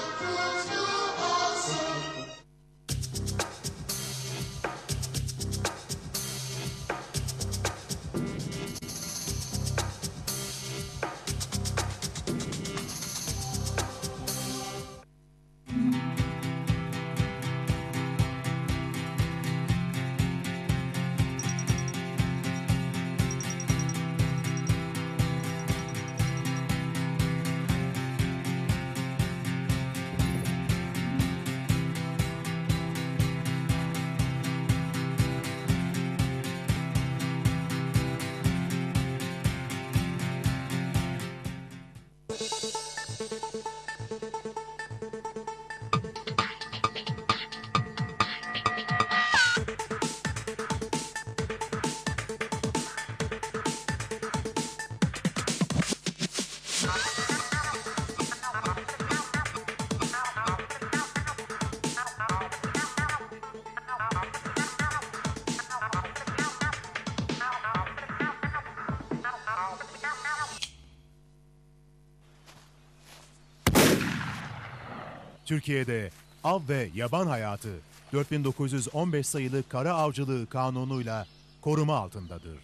Türkiye'de av ve yaban hayatı 4915 sayılı Kara Avcılığı Kanunu'yla koruma altındadır.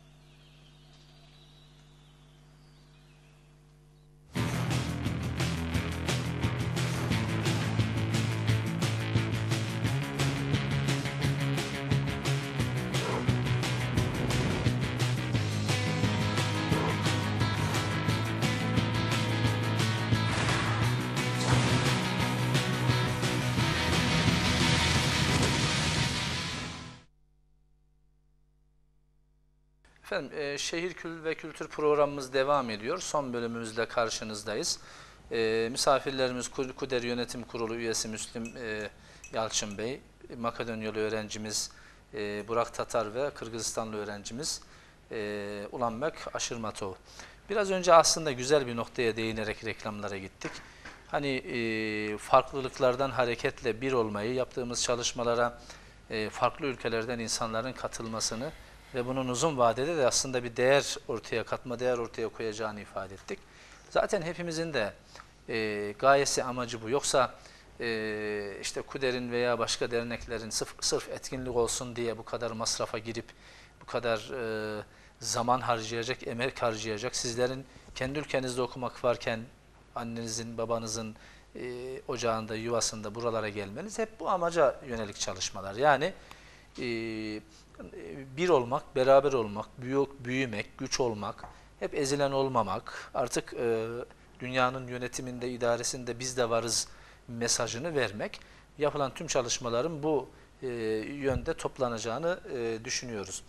Efendim, Şehir ve Kültür programımız devam ediyor. Son bölümümüzle karşınızdayız. Misafirlerimiz KUDER Yönetim Kurulu üyesi Müslüm Yalçın Bey, Makedonyalı öğrencimiz Burak Tatar ve Kırgızistanlı öğrencimiz Ulanbek Aşırmatov. Biraz önce aslında güzel bir noktaya değinerek reklamlara gittik. Hani farklılıklardan hareketle bir olmayı, yaptığımız çalışmalara farklı ülkelerden insanların katılmasını ve bunun uzun vadede de aslında bir değer ortaya, katma değer ortaya koyacağını ifade ettik. Zaten hepimizin de gayesi, amacı bu. Yoksa işte KUDER'in veya başka derneklerin sırf etkinlik olsun diye bu kadar masrafa girip, bu kadar zaman harcayacak, emek harcayacak, sizlerin kendi ülkenizde okumak varken annenizin, babanızın ocağında, yuvasında buralara gelmeniz hep bu amaca yönelik çalışmalar. Yani bir olmak, beraber olmak, büyümek, güç olmak, hep ezilen olmamak, artık dünyanın yönetiminde, idaresinde biz de varız mesajını vermek. Yapılan tüm çalışmaların bu yönde toplanacağını düşünüyoruz.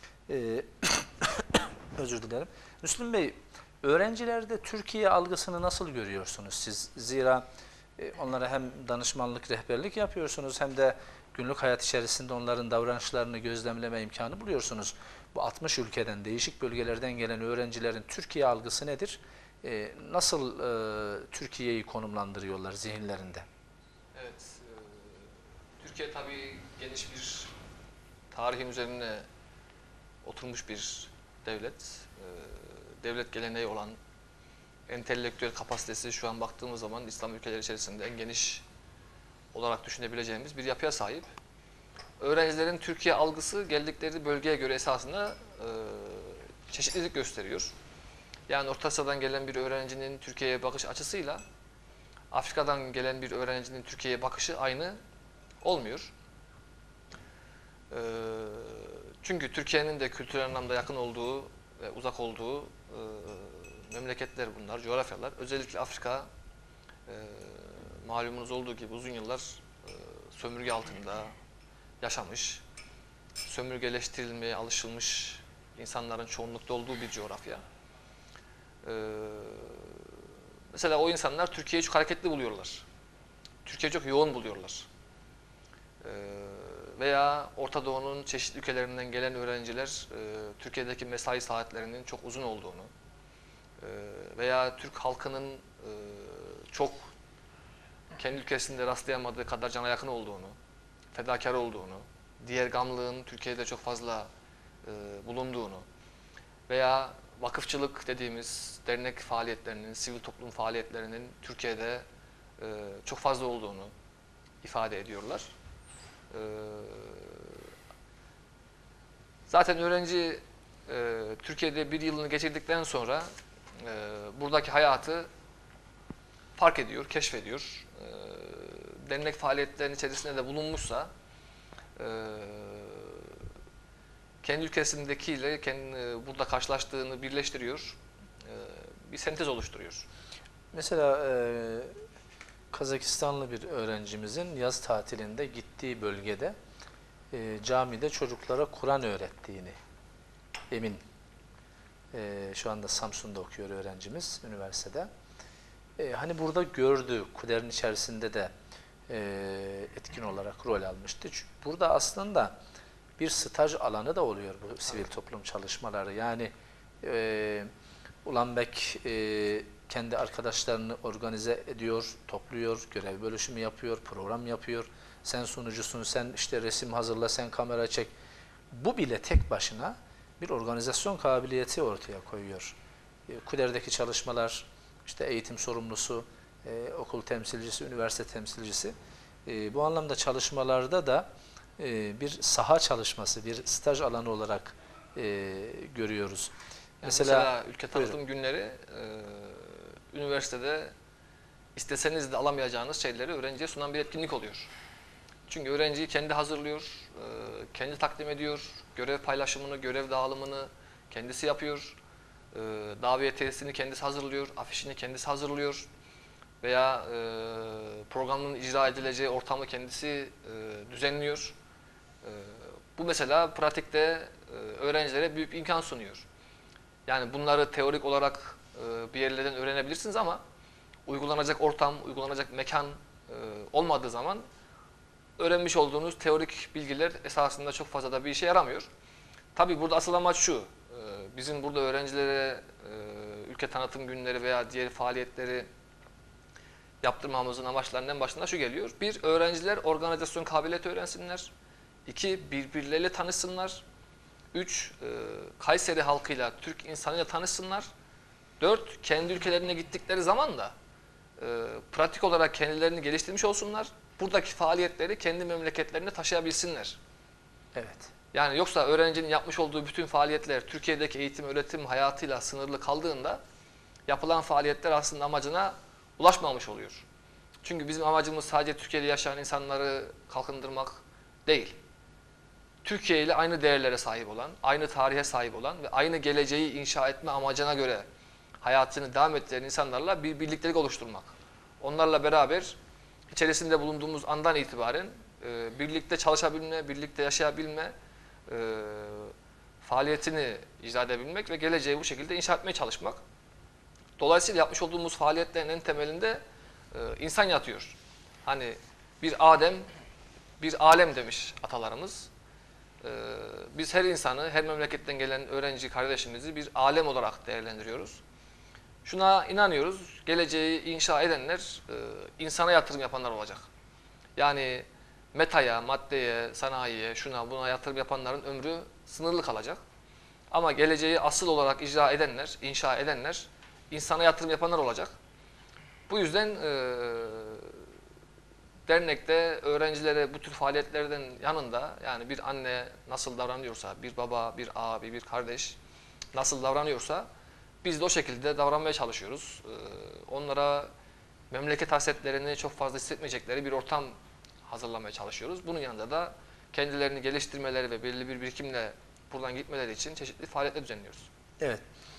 Özür dilerim. Müslüm Bey, öğrencilerde Türkiye algısını nasıl görüyorsunuz siz? Zira onlara hem danışmanlık, rehberlik yapıyorsunuz hem de günlük hayat içerisinde onların davranışlarını gözlemleme imkanı buluyorsunuz. Bu 60 ülkeden, değişik bölgelerden gelen öğrencilerin Türkiye algısı nedir? Nasıl Türkiye'yi konumlandırıyorlar zihinlerinde? Evet, Türkiye tabii geniş bir tarihin üzerine oturmuş bir devlet. Devlet geleneği olan entelektüel kapasitesi şu an baktığımız zaman İslam ülkeleri içerisinde en geniş olarak düşünebileceğimiz bir yapıya sahip. Öğrencilerin Türkiye algısı geldikleri bölgeye göre esasında çeşitlilik gösteriyor. Yani Orta Asya'dan gelen bir öğrencinin Türkiye'ye bakış açısıyla Afrika'dan gelen bir öğrencinin Türkiye'ye bakışı aynı olmuyor. Çünkü Türkiye'nin de kültürel anlamda yakın olduğu ve uzak olduğu memleketler bunlar, coğrafyalar. Özellikle Afrika malumunuz olduğu gibi uzun yıllar sömürge altında yaşamış, sömürgeleştirilmeye alışılmış insanların çoğunlukta olduğu bir coğrafya. Mesela o insanlar Türkiye'yi çok hareketli buluyorlar. Türkiye'yi çok yoğun buluyorlar. Veya Orta Doğu'nun çeşitli ülkelerinden gelen öğrenciler Türkiye'deki mesai saatlerinin çok uzun olduğunu veya Türk halkının çok kendi ülkesinde rastlayamadığı kadar cana yakın olduğunu, fedakar olduğunu, diğer gamlığın Türkiye'de çok fazla bulunduğunu veya vakıfçılık dediğimiz dernek faaliyetlerinin, sivil toplum faaliyetlerinin Türkiye'de çok fazla olduğunu ifade ediyorlar. Zaten öğrenci Türkiye'de bir yılını geçirdikten sonra buradaki hayatı fark ediyor, keşfediyor. Dernek faaliyetlerinin içerisinde de bulunmuşsa kendi ülkesindekiyle burada karşılaştığını birleştiriyor, bir sentez oluşturuyor. Mesela Kazakistanlı bir öğrencimizin yaz tatilinde gittiği bölgede camide çocuklara Kur'an öğrettiğini emin. Şu anda Samsun'da okuyor öğrencimiz üniversitede. Hani burada gördüğü, KUDER'in içerisinde de etkin olarak rol almıştı. Burada aslında bir staj alanı da oluyor bu sivil toplum çalışmaları. Yani Ulanbek kendi arkadaşlarını organize ediyor, topluyor, görev bölüşümü yapıyor, program yapıyor. Sen sunucusun, sen işte resim hazırla, sen kamera çek. Bu bile tek başına bir organizasyon kabiliyeti ortaya koyuyor. KUDER'deki çalışmalar, işte eğitim sorumlusu, okul temsilcisi, üniversite temsilcisi. Bu anlamda çalışmalarda da bir saha çalışması, bir staj alanı olarak görüyoruz. Mesela ülke tanıtım günleri üniversitede isteseniz de alamayacağınız şeyleri öğrenciye sunan bir etkinlik oluyor. Çünkü öğrenciyi kendi hazırlıyor, kendi takdim ediyor, görev paylaşımını, görev dağılımını kendisi yapıyor, davetiyesini kendisi hazırlıyor, afişini kendisi hazırlıyor veya programın icra edileceği ortamı kendisi düzenliyor. Bu mesela pratikte öğrencilere büyük imkan sunuyor. Yani bunları teorik olarak bir yerlerden öğrenebilirsiniz ama uygulanacak ortam, uygulanacak mekan olmadığı zaman öğrenmiş olduğunuz teorik bilgiler esasında çok fazla da bir işe yaramıyor. Tabii burada asıl amaç şu, bizim burada öğrencilere ülke tanıtım günleri veya diğer faaliyetleri yaptırmamızın amaçlarından başında şu geliyor. Bir, öğrenciler organizasyon kabiliyeti öğrensinler. İki, birbirleriyle tanışsınlar. Üç, Kayseri halkıyla, Türk insanıyla tanışsınlar. Dört, kendi ülkelerine gittikleri zaman da pratik olarak kendilerini geliştirmiş olsunlar. Buradaki faaliyetleri kendi memleketlerine taşıyabilsinler. Evet. Yani yoksa öğrencinin yapmış olduğu bütün faaliyetler Türkiye'deki eğitim, öğretim hayatıyla sınırlı kaldığında yapılan faaliyetler aslında amacına ulaşmamış oluyor. Çünkü bizim amacımız sadece Türkiye'de yaşayan insanları kalkındırmak değil. Türkiye ile aynı değerlere sahip olan, aynı tarihe sahip olan ve aynı geleceği inşa etme amacına göre hayatını devam ettiren insanlarla bir birliktelik oluşturmak. Onlarla beraber içerisinde bulunduğumuz andan itibaren birlikte çalışabilme, birlikte yaşayabilme faaliyetini icra edebilmek ve geleceği bu şekilde inşa etmeye çalışmak. Dolayısıyla yapmış olduğumuz faaliyetlerin en temelinde insan yatıyor. Hani bir Adem, bir alem demiş atalarımız. Biz her insanı, her memleketten gelen öğrenci kardeşimizi bir alem olarak değerlendiriyoruz. Şuna inanıyoruz, geleceği inşa edenler insana yatırım yapanlar olacak. Yani metaya, maddeye, sanayiye, şuna buna yatırım yapanların ömrü sınırlı kalacak. Ama geleceği asıl olarak icra edenler, inşa edenler, insana yatırım yapanlar olacak. Bu yüzden dernekte öğrencilere bu tür faaliyetlerden yanında, yani bir anne nasıl davranıyorsa, bir baba, bir abi, bir kardeş nasıl davranıyorsa biz de o şekilde davranmaya çalışıyoruz. Onlara memleket hasretlerini çok fazla hissetmeyecekleri bir ortam hazırlamaya çalışıyoruz. Bunun yanında da kendilerini geliştirmeleri ve belli bir birikimle buradan gitmeleri için çeşitli faaliyetler düzenliyoruz. Evet.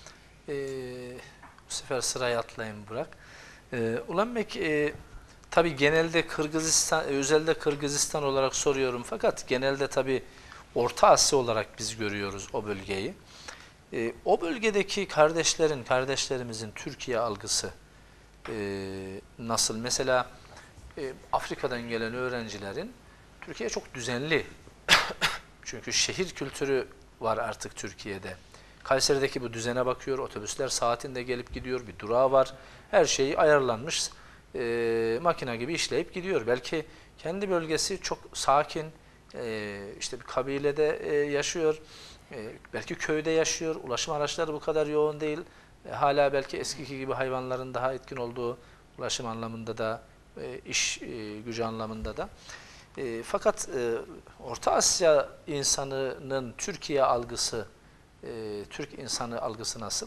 Bu sefer sırayı atlayayım Burak. Ulan Bek, tabii genelde Kırgızistan, özellikle Kırgızistan olarak soruyorum fakat genelde tabii Orta Asya olarak biz görüyoruz o bölgeyi. O bölgedeki kardeşlerimizin Türkiye algısı nasıl? Mesela Afrika'dan gelen öğrencilerin Türkiye çok düzenli. Çünkü şehir kültürü var artık Türkiye'de. Kayseri'deki bu düzene bakıyor, otobüsler saatinde gelip gidiyor, bir durağı var. Her şeyi ayarlanmış, makine gibi işleyip gidiyor. Belki kendi bölgesi çok sakin, işte bir kabilede yaşıyor, belki köyde yaşıyor, ulaşım araçları bu kadar yoğun değil. Hala belki eskiki gibi hayvanların daha etkin olduğu ulaşım anlamında da, iş gücü anlamında da. Fakat Orta Asya insanının Türkiye algısı, Türk insanı algısı nasıl?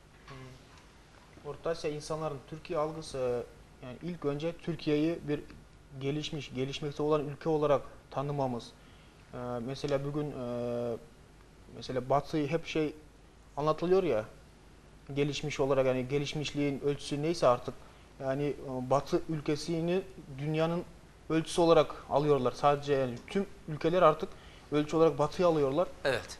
Orta Asya insanların Türkiye algısı, yani ilk önce Türkiye'yi bir gelişmekte olan ülke olarak tanımamız. Mesela bugün mesela Batı'yı hep anlatılıyor ya, gelişmiş olarak, yani gelişmişliğin ölçüsü neyse artık, yani Batı ülkesini dünyanın ölçüsü olarak alıyorlar. Sadece yani tüm ülkeler artık ölçü olarak Batı'yı alıyorlar. Evet.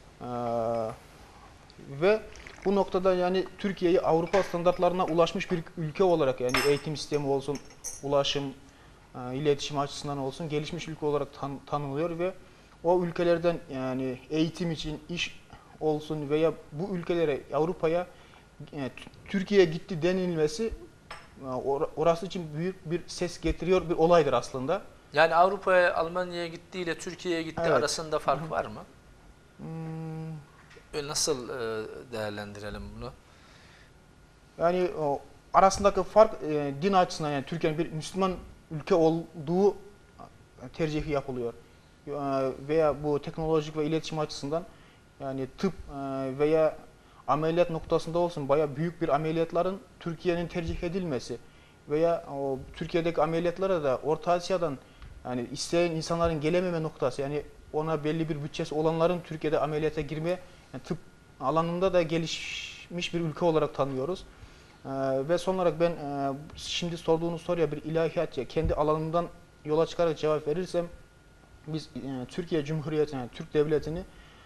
Ve bu noktada yani Türkiye'yi Avrupa standartlarına ulaşmış bir ülke olarak, yani eğitim sistemi olsun, ulaşım, iletişim açısından olsun gelişmiş ülke olarak tanınıyor ve o ülkelerden yani eğitim için iş olsun veya bu ülkelere, Avrupa'ya Türkiye'ye gitti denilmesi orası için büyük bir ses getiriyor bir olaydır aslında. Yani Avrupa'ya, Almanya'ya gittiğiyle Türkiye'ye gitti evet. arasında fark var mı? Nasıl değerlendirelim bunu? Yani arasındaki fark din açısından, yani Türkiye'nin bir Müslüman ülke olduğu tercihi yapılıyor. Veya bu teknolojik ve iletişim açısından, yani tıp veya ameliyat noktasında olsun bayağı büyük bir ameliyatların Türkiye'nin tercih edilmesi veya o Türkiye'deki ameliyatlara da Orta Asya'dan yani isteyen insanların gelememe noktası, yani ona belli bir bütçesi olanların Türkiye'de ameliyata girmeye, yani tıp alanında da gelişmiş bir ülke olarak tanıyoruz. Ve son olarak ben şimdi sorduğunuz soruya bir ilahiyatça kendi alanımdan yola çıkarak cevap verirsem, biz Türkiye Cumhuriyeti, yani Türk Devleti'ni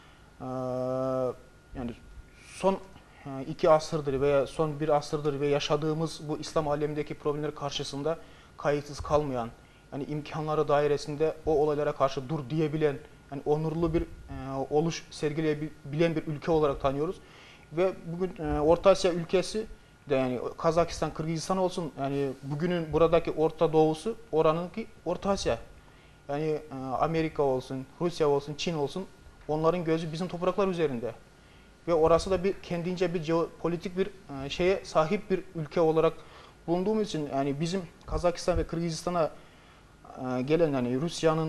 yani son 2 asırdır veya son 1 asırdır ve yaşadığımız bu İslam alemindeki problemler karşısında kayıtsız kalmayan, yani imkanları dairesinde o olaylara karşı dur diyebilen, yani onurlu bir oluş sergileyebilen bir ülke olarak tanıyoruz. Ve bugün Orta Asya ülkesi de, yani Kazakistan, Kırgızistan olsun, yani bugünün buradaki Orta Doğusu oranınki Orta Asya. Yani Amerika olsun, Rusya olsun, Çin olsun, onların gözü bizim topraklar üzerinde. Ve orası da kendince bir jeopolitik bir şeye sahip bir ülke olarak bulunduğumuz için, yani bizim Kazakistan ve Kırgızistan'a gelen, yani Rusya'nın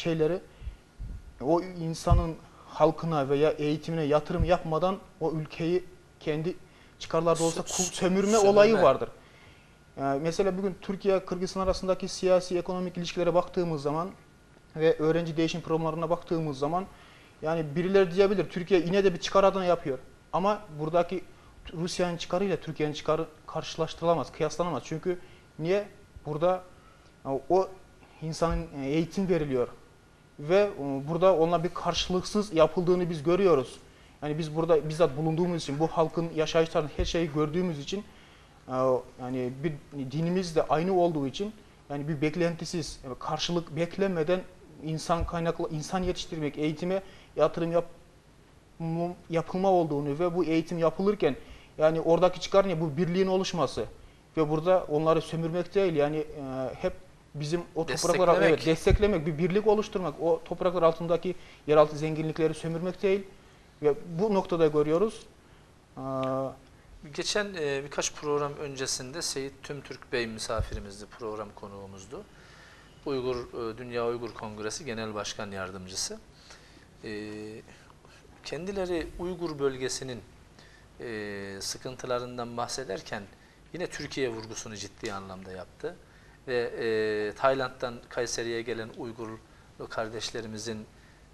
o insanın halkına veya eğitimine yatırım yapmadan o ülkeyi kendi çıkarlarda olsa sömürme olayı vardır. Mesela bugün Türkiye-Kırgızistan arasındaki siyasi ekonomik ilişkilere baktığımız zaman ve öğrenci değişim programlarına baktığımız zaman, Yani birileri diyebilir Türkiye yine de bir çıkar adına yapıyor. Ama buradaki Rusya'nın çıkarıyla Türkiye'nin çıkarı karşılaştırılamaz, kıyaslanamaz. Çünkü niye? Burada o insanın eğitim veriliyor. Ve burada onunla bir karşılıksız yapıldığını biz görüyoruz. Yani biz burada bizzat bulunduğumuz için, bu halkın yaşayışlarını, her şeyi gördüğümüz için, yani bir dinimiz de aynı olduğu için, yani bir beklentisiz, yani karşılık beklemeden insan yetiştirmek, eğitime yatırım yapılma olduğunu ve bu eğitim yapılırken yani oradaki çıkar ne? Bu birliğin oluşması ve burada onları sömürmek değil, yani hep bizim o topraklara desteklemek, bir birlik oluşturmak, o topraklar altındaki yeraltı zenginlikleri sömürmek değil ve bu noktada görüyoruz. Geçen birkaç program öncesinde Seyit Tümtürk Bey misafirimizdi, program konuğumuzdu. Dünya Uygur Kongresi Genel Başkan Yardımcısı. Kendileri Uygur bölgesinin sıkıntılarından bahsederken yine Türkiye vurgusunu ciddi anlamda yaptı. Ve Tayland'dan Kayseri'ye gelen Uygurlu kardeşlerimizin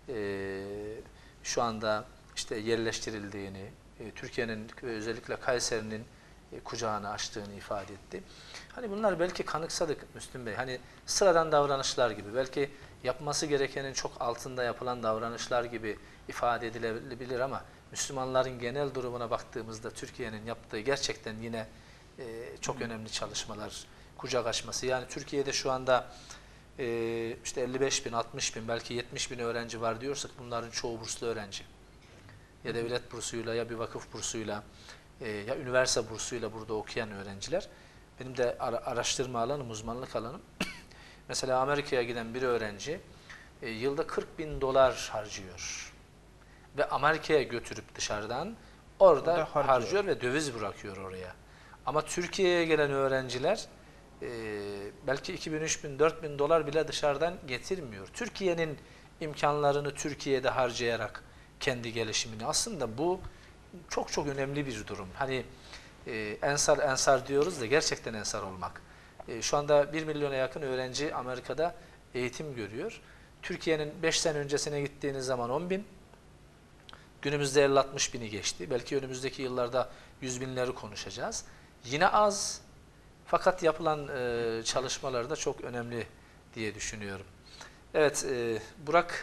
şu anda işte yerleştirildiğini, Türkiye'nin ve özellikle Kayseri'nin kucağını açtığını ifade etti. Hani bunlar belki kanıksadık Müslüm Bey, hani sıradan davranışlar gibi, belki yapması gerekenin çok altında yapılan davranışlar gibi ifade edilebilir ama Müslümanların genel durumuna baktığımızda Türkiye'nin yaptığı gerçekten yine çok önemli çalışmalar, kucak açması. Yani Türkiye'de şu anda işte 55 bin, 60 bin, belki 70 bin öğrenci var diyorsak bunların çoğu burslu öğrenci. Ya devlet bursuyla, ya bir vakıf bursuyla, ya üniversite bursuyla burada okuyan öğrenciler. Benim de araştırma alanım, uzmanlık alanım. Mesela Amerika'ya giden bir öğrenci yılda 40 bin dolar harcıyor. Ve Amerika'ya götürüp dışarıdan orada harcıyor ve döviz bırakıyor oraya. Ama Türkiye'ye gelen öğrenciler belki 2000, 3000, 4000 dolar bile dışarıdan getirmiyor. Türkiye'nin imkanlarını Türkiye'de harcayarak kendi gelişimini, aslında bu çok çok önemli bir durum. Hani ensar diyoruz da gerçekten ensar olmak. Şu anda 1 milyona yakın öğrenci Amerika'da eğitim görüyor. Türkiye'nin 5 sene öncesine gittiğiniz zaman 10 bin, günümüzde 50-60 bini geçti. Belki önümüzdeki yıllarda 100 binleri konuşacağız. Yine az, fakat yapılan çalışmalar da çok önemli diye düşünüyorum. Evet, Burak,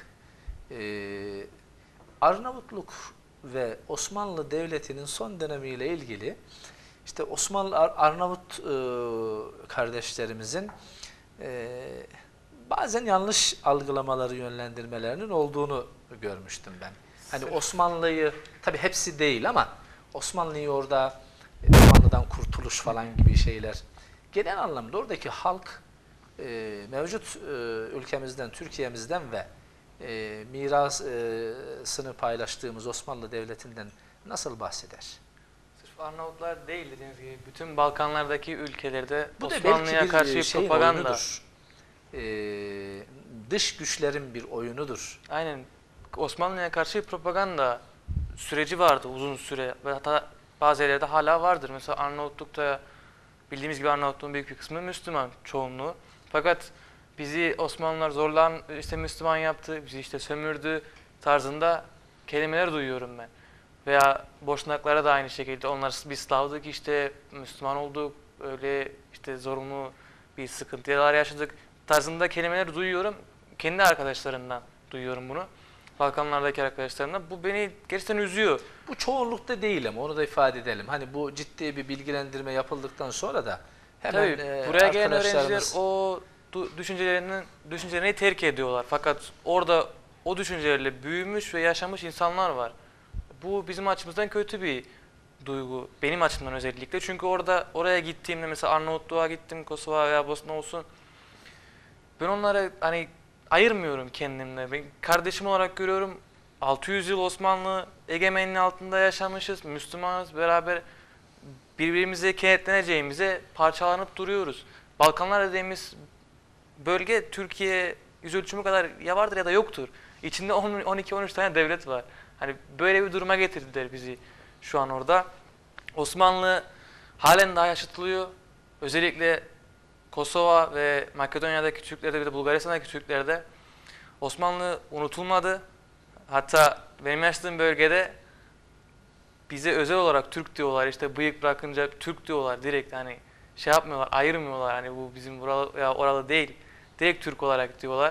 Arnavutluk ve Osmanlı Devleti'nin son dönemiyle ilgili işte Arnavut kardeşlerimizin bazen yanlış algılamaları, yönlendirmelerinin olduğunu görmüştüm ben. Hani Osmanlı'yı, tabii hepsi değil ama Osmanlı'yı orada Osmanlı'dan kurtuluş falan gibi şeyler. Genel anlamda oradaki halk mevcut ülkemizden, Türkiye'mizden ve mirasını paylaştığımız Osmanlı Devleti'nden nasıl bahseder? Sırf Arnavutlar değil, dediğiniz gibi bütün Balkanlardaki ülkelerde bu Osmanlı'ya karşı propaganda. Dış güçlerin bir oyunudur. Aynen. Osmanlı'ya karşı propaganda süreci vardı uzun süre ve hatta bazı yerlerde hala vardır. Mesela Arnavutluk'ta bildiğimiz gibi Arnavutluğun büyük bir kısmı Müslüman çoğunluğu. Fakat bizi Osmanlılar zorlan işte Müslüman yaptı, bizi işte sömürdü tarzında kelimeler duyuyorum ben. Veya Boşnaklara da aynı şekilde, onlar biz Slavdık işte Müslüman olduk, öyle işte zorunlu bir sıkıntılar yaşadık tarzında kelimeler duyuyorum. Kendi arkadaşlarından duyuyorum bunu. Balkanlardaki arkadaşlarımdan. Bu beni gerçekten üzüyor. Bu çoğunlukta değil ama onu da ifade edelim. Hani bu ciddi bir bilgilendirme yapıldıktan sonra da hemen buraya gelen öğrenciler o düşüncelerini terk ediyorlar. Fakat orada o düşüncelerle büyümüş ve yaşamış insanlar var. Bu bizim açımızdan kötü bir duygu. Benim açımdan özellikle. Çünkü oraya gittiğimde mesela Arnavutluğa gittim, Kosova veya Bosna olsun. Ben onlara hani ayırmıyorum kendimle. Ben kardeşim olarak görüyorum. 600 yıl Osmanlı egemenliği altında yaşamışız. Müslümanız, beraber birbirimize kenetleneceğimize parçalanıp duruyoruz. Balkanlar dediğimiz bölge Türkiye yüz ölçümü kadar ya vardır ya da yoktur. İçinde 12-13 tane devlet var. Hani böyle bir duruma getirdiler bizi şu an orada. Osmanlı halen daha yaşatılıyor. Özellikle Kosova ve Makedonya'daki Türklerde ve de Bulgaristan'daki Türklerde Osmanlı unutulmadı. Hatta benim yaşadığım bölgede bize özel olarak Türk diyorlar, işte bıyık bırakınca Türk diyorlar direkt, hani şey yapmıyorlar, ayırmıyorlar, hani bu bizim buralı ya oralı değil, direkt Türk olarak diyorlar.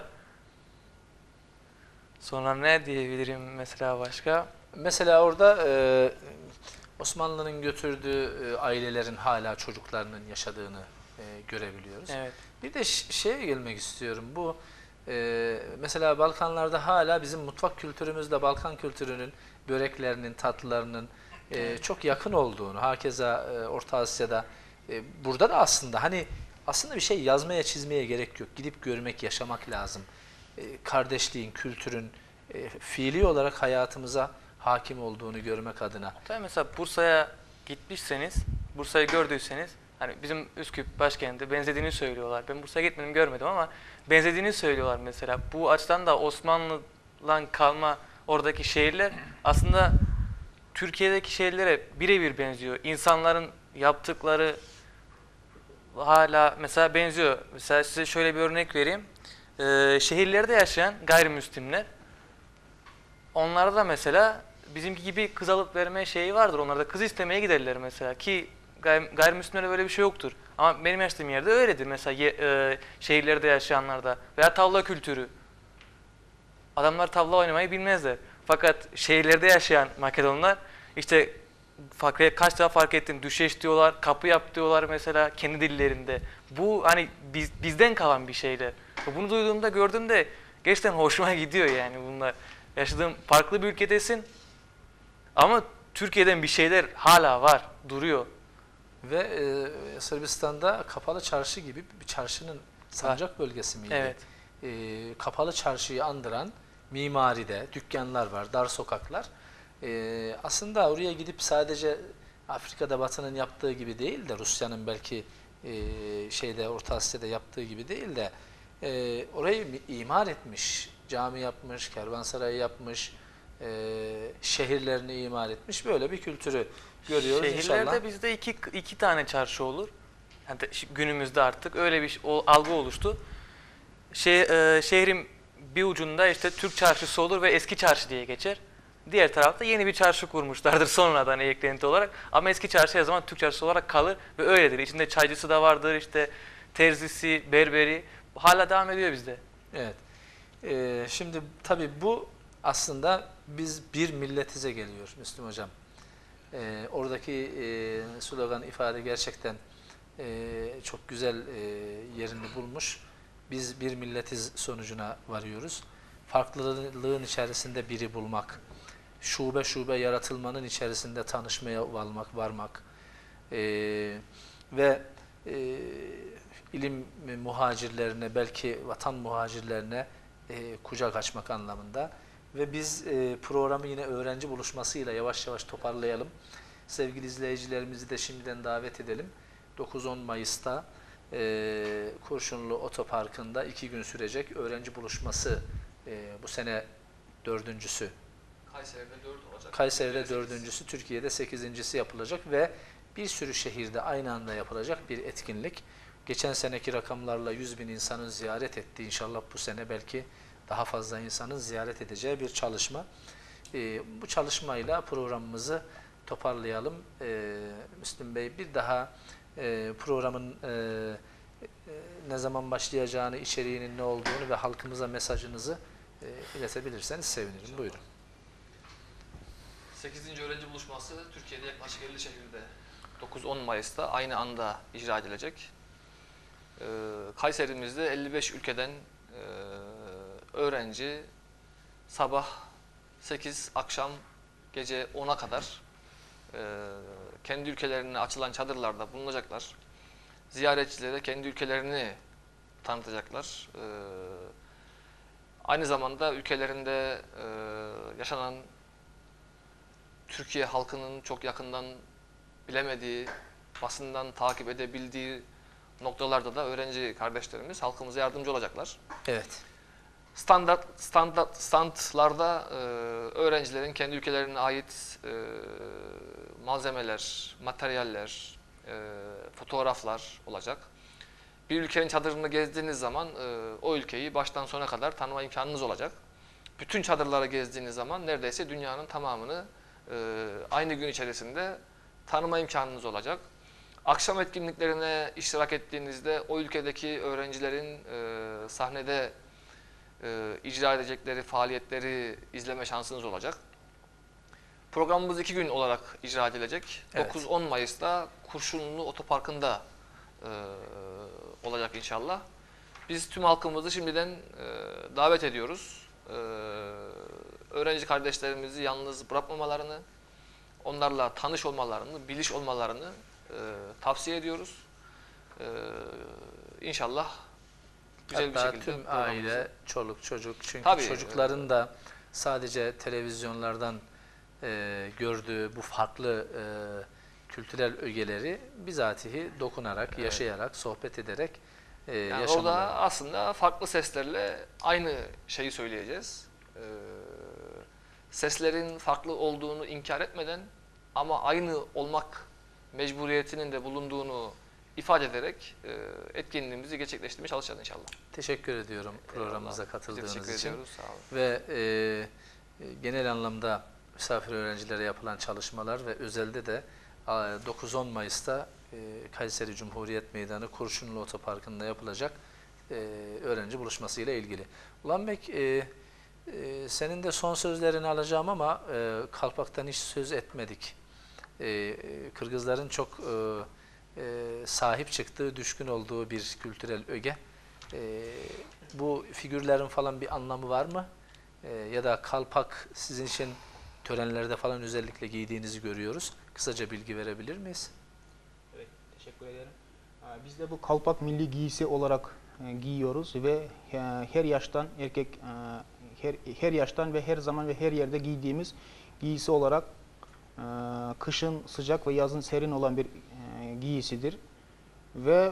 Sonra ne diyebilirim mesela başka? Mesela orada Osmanlı'nın götürdüğü ailelerin hala çocuklarının yaşadığını görebiliyoruz. Evet. Bir de şeye gelmek istiyorum. Bu mesela Balkanlarda hala bizim mutfak kültürümüzle Balkan kültürünün böreklerinin, tatlılarının çok yakın olduğunu, hakeza Orta Asya'da burada da aslında bir şey yazmaya, çizmeye gerek yok. Gidip görmek, yaşamak lazım. Kardeşliğin, kültürün fiili olarak hayatımıza hakim olduğunu görmek adına. Tabii mesela Bursa'ya gitmişseniz, Bursa'yı gördüyseniz, hani bizim Üsküp başkenti benzediğini söylüyorlar. Ben Bursa'ya gitmedim, görmedim ama benzediğini söylüyorlar mesela. Bu açıdan da Osmanlı'dan kalma oradaki şehirler aslında Türkiye'deki şehirlere birebir benziyor. İnsanların yaptıkları hala mesela benziyor. Mesela size şöyle bir örnek vereyim. Şehirlerde yaşayan gayrimüslimler, onlarda da mesela bizimki gibi kız alıp verme şeyi vardır. Onlar da kız istemeye giderler mesela, ki gayrimüslimlerde böyle bir şey yoktur. Ama benim yaşadığım yerde öyledir mesela, şehirlerde yaşayanlarda. Veya tavla kültürü. Adamlar tavla oynamayı bilmezler. Fakat şehirlerde yaşayan Makedonlar işte kaç defa fark ettim, düşeş diyorlar, kapı yap diyorlar mesela kendi dillerinde. Bu hani bizden kalan bir şeyler. Bunu duyduğumda, gördüğümde gerçekten hoşuma gidiyor yani bunlar. Yaşadığım farklı bir ülkedesin ama Türkiye'den bir şeyler hala var, duruyor. Ve Sırbistan'da Kapalı Çarşı gibi bir çarşının sancak bölgesi miydi? Evet. Kapalı Çarşı'yı andıran mimaride dükkanlar var, dar sokaklar. Aslında oraya gidip sadece Afrika'da Batı'nın yaptığı gibi değil de, Rusya'nın belki Orta Asya'da yaptığı gibi değil de orayı imar etmiş, cami yapmış, kervansarayı yapmış, şehirlerini imar etmiş, böyle bir kültürü görüyoruz Şehirlerde inşallah. bizde iki tane çarşı olur. Yani günümüzde artık öyle bir algı oluştu. Şehrin bir ucunda işte Türk çarşısı olur ve eski çarşı diye geçer. Diğer tarafta yeni bir çarşı kurmuşlardır sonradan eklenti olarak. Ama eski çarşı her zaman Türk çarşısı olarak kalır ve öyledir. İçinde çaycısı da vardır, işte terzisi, berberi. Hala devam ediyor bizde. Evet. Şimdi tabii bu aslında biz bir milletize geliyor Müslüm Hocam. Oradaki slogan, ifade gerçekten çok güzel yerini bulmuş. Biz bir milletiz sonucuna varıyoruz. Farklılığın içerisinde biri bulmak, şube şube yaratılmanın içerisinde tanışmaya varmak ve ilim muhacirlerine, belki vatan muhacirlerine kucak açmak anlamında. Ve biz programı yine öğrenci buluşmasıyla yavaş yavaş toparlayalım. Sevgili izleyicilerimizi de şimdiden davet edelim. 9-10 Mayıs'ta Kurşunlu Otoparkı'nda 2 gün sürecek öğrenci buluşması, bu sene 4.'sü. Kayseri'de 4 olacak. Kayseri'de 4.'sü, Türkiye'de 8.'si yapılacak ve bir sürü şehirde aynı anda yapılacak bir etkinlik. Geçen seneki rakamlarla 100.000 insanın ziyaret ettiği, inşallah bu sene belki daha fazla insanın ziyaret edeceği bir çalışma. Bu çalışmayla programımızı toparlayalım. Müslüm Bey, bir daha programın ne zaman başlayacağını, içeriğinin ne olduğunu ve halkımıza mesajınızı iletebilirseniz sevinirim. Buyurun. 8. öğrenci buluşması Türkiye'de yaklaşık 50 şehirde 9-10 Mayıs'ta aynı anda icra edilecek. Kayserimizde 55 ülkeden öğrenci sabah 8, akşam gece 10'a kadar kendi ülkelerine açılan çadırlarda bulunacaklar. Ziyaretçilere kendi ülkelerini tanıtacaklar. Aynı zamanda ülkelerinde yaşanan Türkiye halkının çok yakından bilemediği, basından takip edebildiği noktalarda da öğrenci kardeşlerimiz halkımıza yardımcı olacaklar. Evet. Standlarda öğrencilerin kendi ülkelerine ait malzemeler, materyaller, fotoğraflar olacak. Bir ülkenin çadırını gezdiğiniz zaman o ülkeyi baştan sona kadar tanıma imkanınız olacak. bütün çadırları gezdiğiniz zaman neredeyse dünyanın tamamını aynı gün içerisinde tanıma imkanınız olacak. Akşam etkinliklerine iştirak ettiğinizde o ülkedeki öğrencilerin sahnede icra edecekleri faaliyetleri izleme şansınız olacak. Programımız 2 gün olarak icra edilecek. Evet. 9-10 Mayıs'ta Kurşunlu Otoparkı'nda olacak inşallah. Biz tüm halkımızı şimdiden davet ediyoruz. Öğrenci kardeşlerimizi yalnız bırakmamalarını, onlarla tanış olmalarını, biliş olmalarını tavsiye ediyoruz. İnşallah güzel Hatta bir şekilde tüm aile, çoluk çocuk, çünkü Tabii, çocukların da sadece televizyonlardan gördüğü bu farklı kültürel ögeleri bizatihi dokunarak, yaşayarak, sohbet ederek yani yaşamaları. orada aslında farklı seslerle aynı şeyi söyleyeceğiz. Seslerin farklı olduğunu inkar etmeden ama aynı olmak mecburiyetinin de bulunduğunu ifade ederek etkinliğimizi gerçekleştirmeye çalışacağız inşallah. Teşekkür ediyorum programımıza Biz katıldığınız teşekkür için. ediyoruz, sağ olun. Ve genel anlamda misafir öğrencilere yapılan çalışmalar ve özelde de 9-10 Mayıs'ta Kayseri Cumhuriyet Meydanı Kurşunlu Otoparkı'nda yapılacak öğrenci buluşması ile ilgili. Ulan Bek, senin de son sözlerini alacağım ama Kalpak'tan hiç söz etmedik. Kırgızların çok sahip çıktığı, düşkün olduğu bir kültürel öge. Bu figürlerin falan bir anlamı var mı? Ya da kalpak sizin için törenlerde falan özellikle giydiğinizi görüyoruz. Kısaca bilgi verebilir miyiz? Evet, teşekkür ederim. Biz de bu kalpak milli giysi olarak giyiyoruz ve her yaştan her yaştan ve her zaman ve her yerde giydiğimiz giysi olarak kışın sıcak ve yazın serin olan bir giysidir. Ve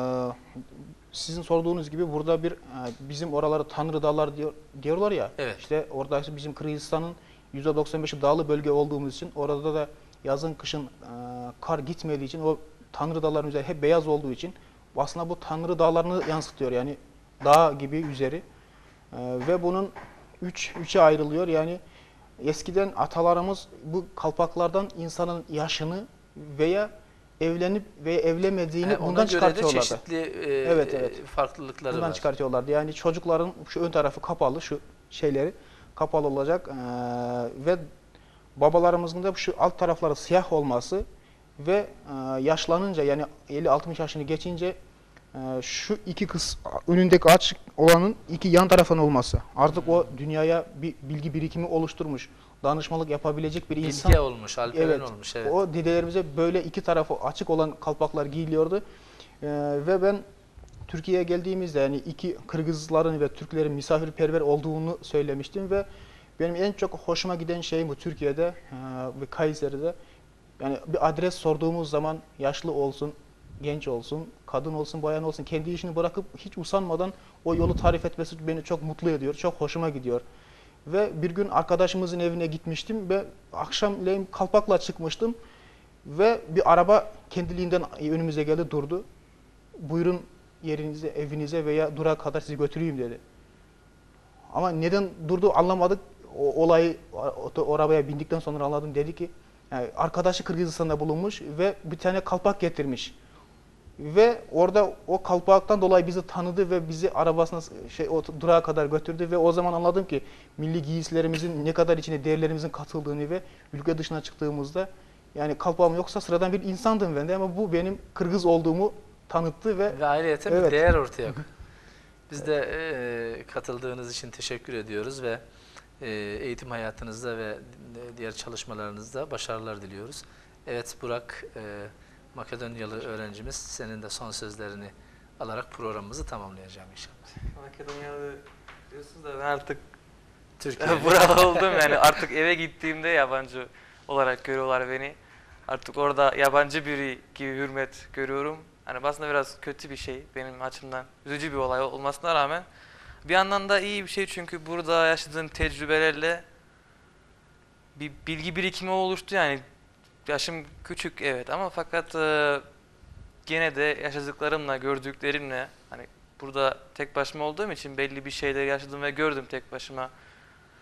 sizin sorduğunuz gibi burada bir bizim oraları Tanrı Dağlar diyorlar ya. Evet. İşte orada bizim Kırgızistan'ın %95'i dağlı bölge olduğumuz için orada da yazın kışın kar gitmediği için o Tanrı Dağların üzeri hep beyaz olduğu için aslında bu Tanrı Dağlarını yansıtıyor, yani dağ gibi üzeri. Ve bunun üçe ayrılıyor. Yani eskiden atalarımız bu kalpaklardan insanın yaşını veya evlenip veya evlenmediğini bundan çıkartıyorlardı. Ona göre de çeşitli farklılıkları bundan var. çıkartıyorlardı. Yani çocukların şu ön tarafı kapalı, şu şeyleri kapalı olacak ve babalarımızın da şu alt tarafları siyah olması ve yaşlanınca, yani 50-60 yaşını geçince şu iki önündeki açık olanın iki yan tarafın olması. Artık o dünyaya bir bilgi birikimi oluşturmuş. Danışmanlık yapabilecek bir insan. Bilge olmuş, alperen olmuş. Evet. O dedelerimize böyle iki tarafı açık olan kalpaklar giyiliyordu. Ve ben Türkiye'ye geldiğimizde yani iki Kırgızların ve Türklerin misafirperver olduğunu söylemiştim ve benim en çok hoşuma giden şey bu Türkiye'de ve Kayseri'de. Yani bir adres sorduğumuz zaman yaşlı olsun, genç olsun, kadın olsun, bayan olsun, kendi işini bırakıp hiç usanmadan o yolu tarif etmesi beni çok mutlu ediyor, çok hoşuma gidiyor. Ve bir gün arkadaşımızın evine gitmiştim ve akşamleyin kalpakla çıkmıştım ve bir araba kendiliğinden önümüze geldi, durdu. Buyurun yerinize, evinize veya durağa kadar sizi götüreyim dedi. Ama neden durdu anlamadık. O olayı o arabaya bindikten sonra anladım. Dedi ki yani arkadaşı Kırgızistan'da bulunmuş ve bir tane kalpak getirmiş. Ve orada o kalpaktan dolayı bizi tanıdı ve bizi arabasına o durağa kadar götürdü ve o zaman anladım ki milli giysilerimizin ne kadar içine değerlerimizin katıldığını ve ülke dışına çıktığımızda yani kalpağım yoksa sıradan bir insandım ben de, ama bu benim Kırgız olduğumu tanıttı ve ayrıyeten bir değer ortaya koydu. Biz de katıldığınız için teşekkür ediyoruz ve eğitim hayatınızda ve diğer çalışmalarınızda başarılar diliyoruz. Evet Burak, Makedonyalı öğrencimiz, senin de son sözlerini alarak programımızı tamamlayacağım inşallah. Makedonyalı diyorsunuz da ben artık Türkiye'de buralı oldum, yani artık eve gittiğimde yabancı olarak görüyorlar beni. Artık orada yabancı biri gibi hürmet görüyorum. Hani aslında biraz kötü bir şey benim açımdan, üzücü bir olay olmasına rağmen. Bir yandan da iyi bir şey çünkü burada yaşadığım tecrübelerle bir bilgi birikimi oluştu, yani yaşım küçük evet ama fakat gene de yaşadıklarımla, gördüklerimle, hani burada tek başıma olduğum için belli bir şeyleri yaşadım ve gördüm tek başıma.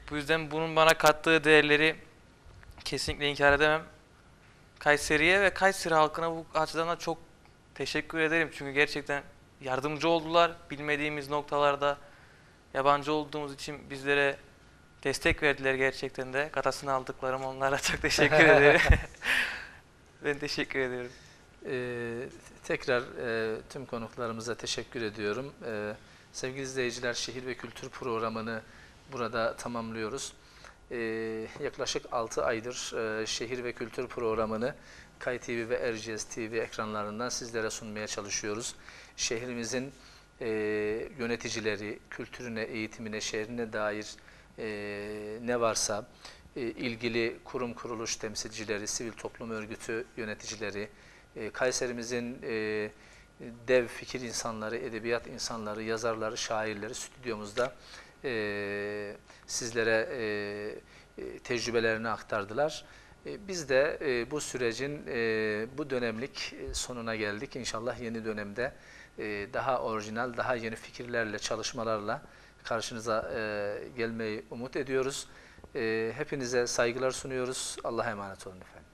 Bu yüzden bunun bana kattığı değerleri kesinlikle inkar edemem. Kayseri'ye ve Kayseri halkına bu açıdan da çok teşekkür ederim. Çünkü gerçekten yardımcı oldular. Bilmediğimiz noktalarda yabancı olduğumuz için bizlere destek verdiler gerçekten de. Gatasını aldıklarım onlara çok teşekkür ederim. Ben teşekkür ediyorum. Tekrar tüm konuklarımıza teşekkür ediyorum. Sevgili izleyiciler, Şehir ve Kültür programını burada tamamlıyoruz. Yaklaşık 6 aydır Şehir ve Kültür programını Kay TV ve Erciyes TV ekranlarından sizlere sunmaya çalışıyoruz. Şehrimizin yöneticileri, kültürüne, eğitimine, şehrine dair ne varsa ilgili kurum kuruluş temsilcileri, sivil toplum örgütü yöneticileri, Kayserimizin dev fikir insanları, edebiyat insanları, yazarları, şairleri stüdyomuzda sizlere tecrübelerini aktardılar. Biz de bu sürecin bu dönemlik sonuna geldik. İnşallah yeni dönemde daha orijinal, daha yeni fikirlerle, çalışmalarla karşınıza gelmeyi umut ediyoruz. Hepinize saygılar sunuyoruz. Allah'a emanet olun efendim.